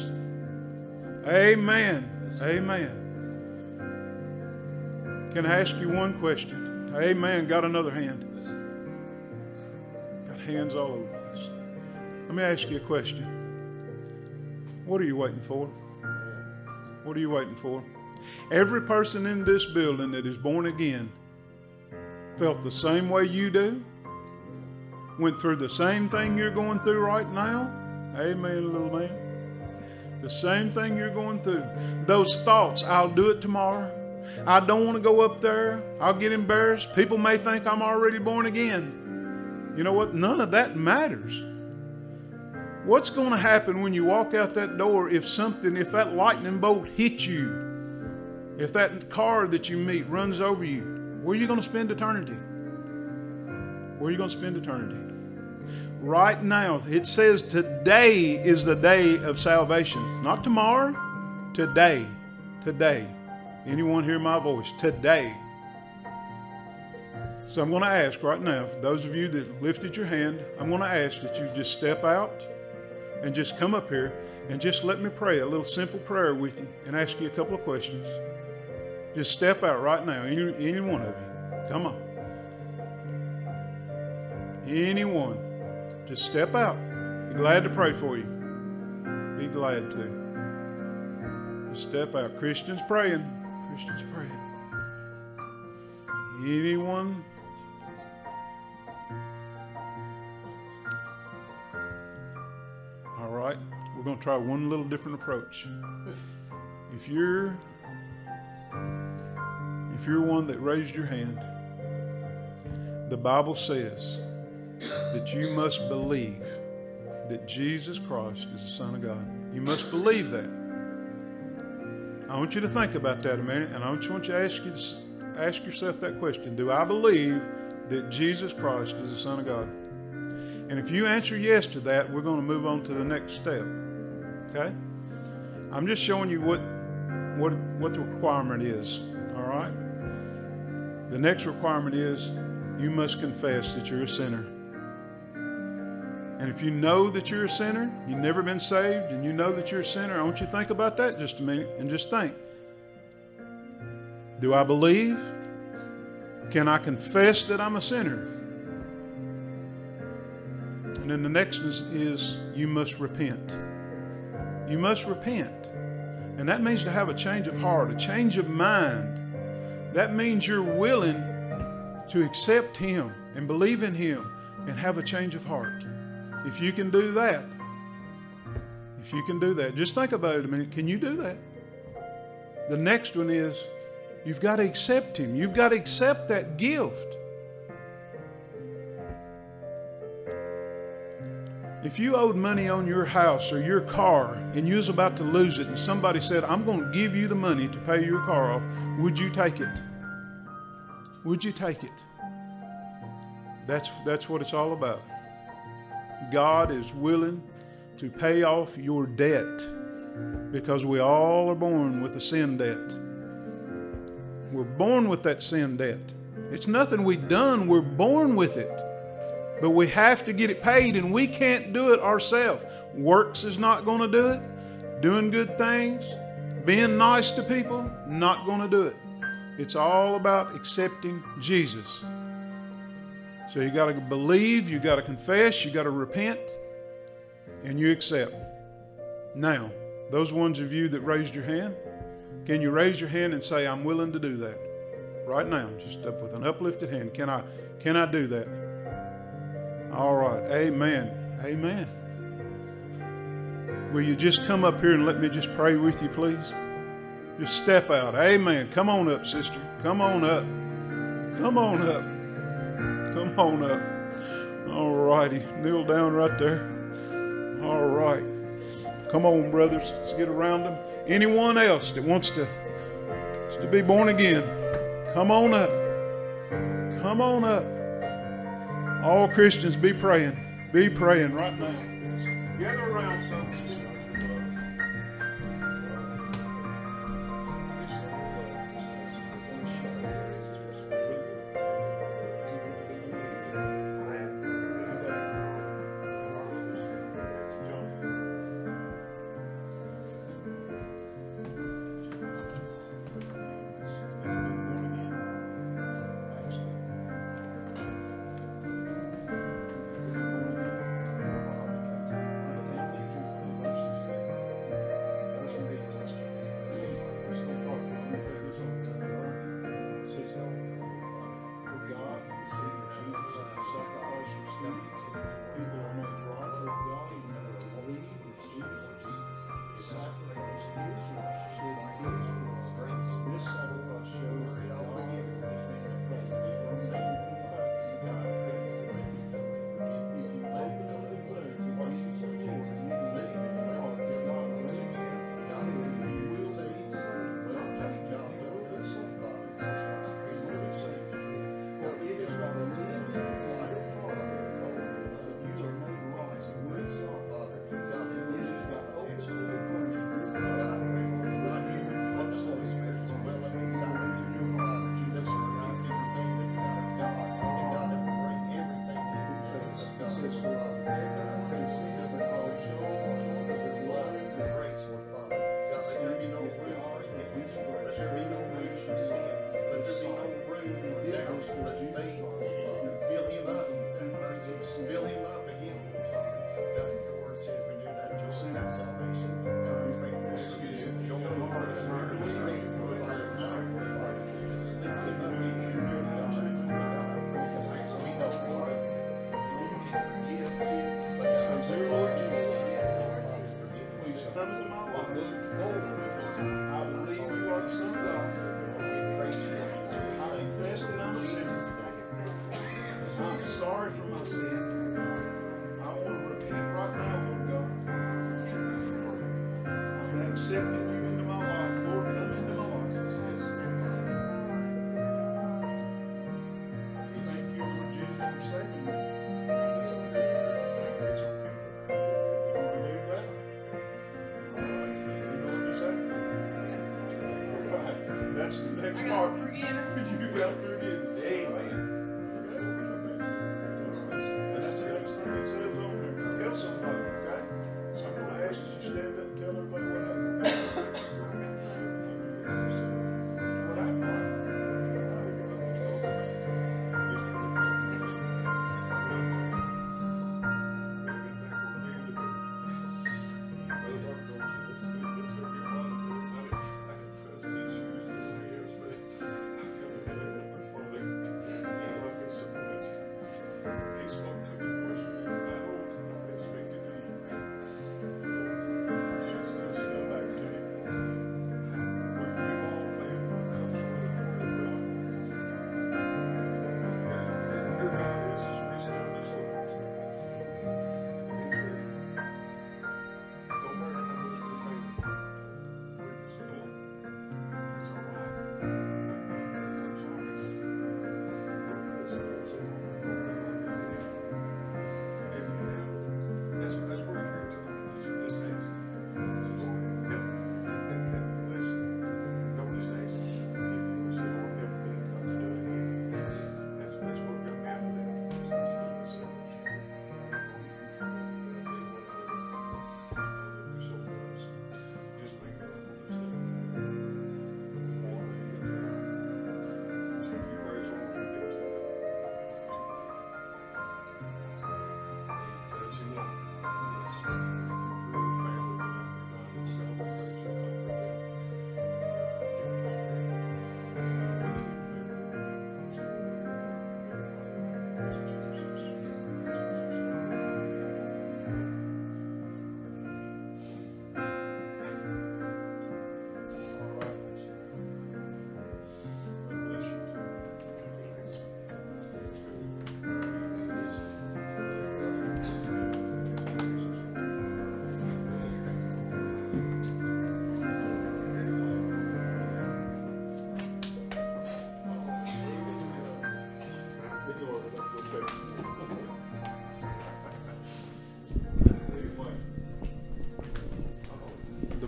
Amen. Amen. Can I ask you one question? Amen. Got another hand. Got hands all over the place. Let me ask you a question. What are you waiting for? What are you waiting for? Every person in this building that is born again felt the same way you do, went through the same thing you're going through right now. Amen, little man. The same thing you're going through. Those thoughts, I'll do it tomorrow. I don't want to go up there. I'll get embarrassed. People may think I'm already born again. You know what? None of that matters. What's going to happen when you walk out that door if that lightning bolt hits you? If that car that you meet runs over you? Where are you going to spend eternity? Where are you going to spend eternity? Right now, it says today is the day of salvation. Not tomorrow, today. Today. Anyone hear my voice? Today. So I'm going to ask right now, for those of you that lifted your hand, I'm going to ask that you just step out and just come up here and just let me pray a little simple prayer with you and ask you a couple of questions. Just step out right now, any one of you. Come on. Anyone. Just step out. Be glad to pray for you. Be glad to. Just step out. Christians praying. Christians praying. Anyone? All right. We're going to try one little different approach. If you're one that raised your hand, the Bible says that you must believe that Jesus Christ is the Son of God. You must believe that. I want you to think about that a minute, and I want you to ask yourself that question. Do I believe that Jesus Christ is the Son of God? And if you answer yes to that, we're going to move on to the next step. Okay? I'm just showing you what the requirement is. All right? The next requirement is you must confess that you're a sinner. And if you know that you're a sinner, you've never been saved, and you know that you're a sinner, I want you to think about that just a minute and just think. Do I believe? Can I confess that I'm a sinner? And then the next is you must repent. You must repent. And that means to have a change of heart, a change of mind. That means you're willing to accept Him and believe in Him and have a change of heart. If you can do that, just think about it a minute. Can you do that? The next one is you've got to accept Him. You've got to accept that gift. If you owed money on your house or your car and you was about to lose it and somebody said, I'm going to give you the money to pay your car off, would you take it? Would you take it? That's what it's all about. God is willing to pay off your debt, because we all are born with a sin debt. We're born with that sin debt. It's nothing we've done. We're born with it. But we have to get it paid, and we can't do it ourselves. Works is not going to do it. Doing good things, being nice to people, not going to do it. It's all about accepting Jesus. So you got to believe, you got to confess, you got to repent, and you accept. Now, those ones of you that raised your hand, can you raise your hand and say, I'm willing to do that? Right now, just up with an uplifted hand. Can I do that? All right. Amen. Amen. Will you just come up here and let me just pray with you, please? Just step out. Amen. Come on up, sister. Come on up. Come on up. Come on up. All righty. Kneel down right there. All right. Come on, brothers. Let's get around them. Anyone else that wants to be born again, come on up. Come on up. All Christians, be praying. Be praying right now. Gather around some. That's the next part. You got to forgive. Amen. And that's the next thing it says on here. Tell somebody, okay? So I'm going to ask you to stand up and tell everybody what happened. What happened?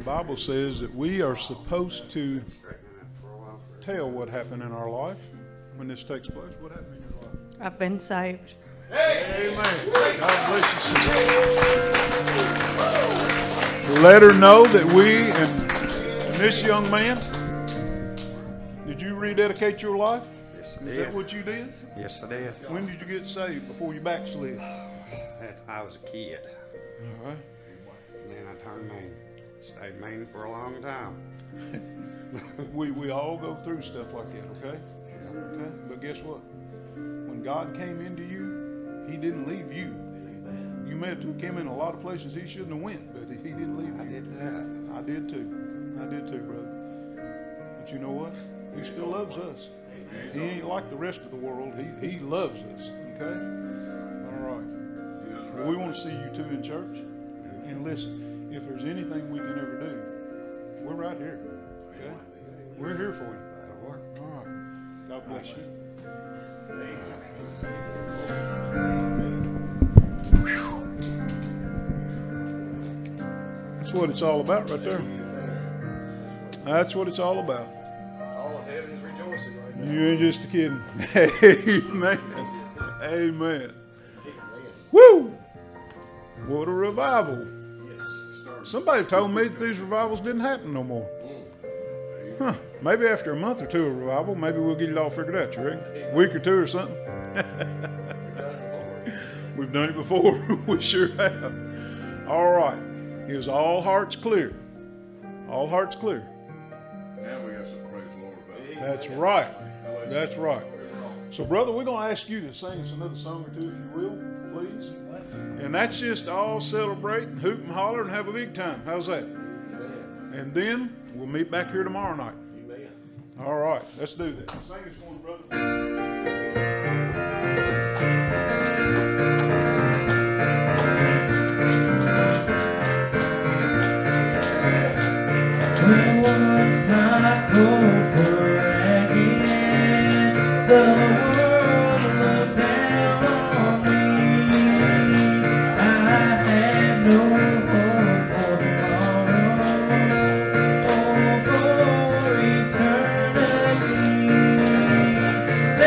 Bible says that we are supposed to tell what happened in our life when this takes place. What happened in your life? I've been saved. Amen. God bless you. Let her know that we and this young man, did you rededicate your life? Yes, I Is did. that what you did? Yes, I did. When did you get saved before you backslid? I was a kid. All right. And then I turned main. Stayed main for a long time. We all go through stuff like that, okay? Okay? But guess what? When God came into you, He didn't leave you. You may have took Him in a lot of places He shouldn't have went, but He didn't leave you. I did that. I did too. I did too, brother. But you know what? He still loves us. He ain't like the rest of the world. He loves us, okay? All right. Well, we want to see you two in church. And listen, if there's anything we can ever do, we're right here, okay? We're here for you. That'll work. All right. God bless you. That's what it's all about right there. That's what it's all about. All of heaven is rejoicing right now. You ain't just a kidding. Amen. Amen. Woo! What a revival. Somebody told me that these revivals didn't happen no more. Huh. Maybe after a month or two of revival, maybe we'll get it all figured out, you reckon? A week or two or something? We've done it before. We sure have. All right. Is all hearts clear? All hearts clear. Now we got some praise the Lord about it. That's right. That's right. So, brother, we're going to ask you to sing us another song or two, if you will, please. And that's just all celebrate and hoot and holler and have a big time. How's that? And then we'll meet back here tomorrow night. All right. Let's do that. Sing us one, brother. When once my clothes were ragged, the world looked down on me. I had no hope for tomorrow, or for eternity.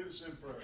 us in prayer.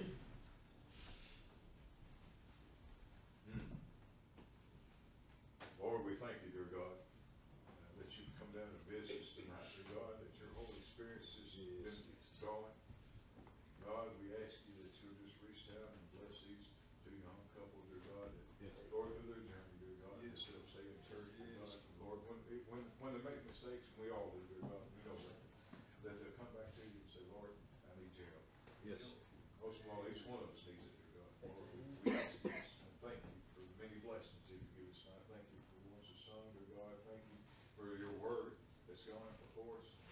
Lord, we thank you, dear God, that you've come down to visit us tonight, dear God, that your Holy Spirit has been going. God, we ask you that you'll just reach down and bless these two young couples, dear God, that go through their journey, dear God, instead of saying church, dear God. Lord, when they make mistakes, and we all do, dear God, we know that they'll come back to you and say, Lord, I need your help. Yes. Most of all, each one of us needs it, dear God. Lord, we ask this and thank you for the many blessings that you give us tonight. Thank you for the ones that sung, dear God. Thank you for your word that's gone before us.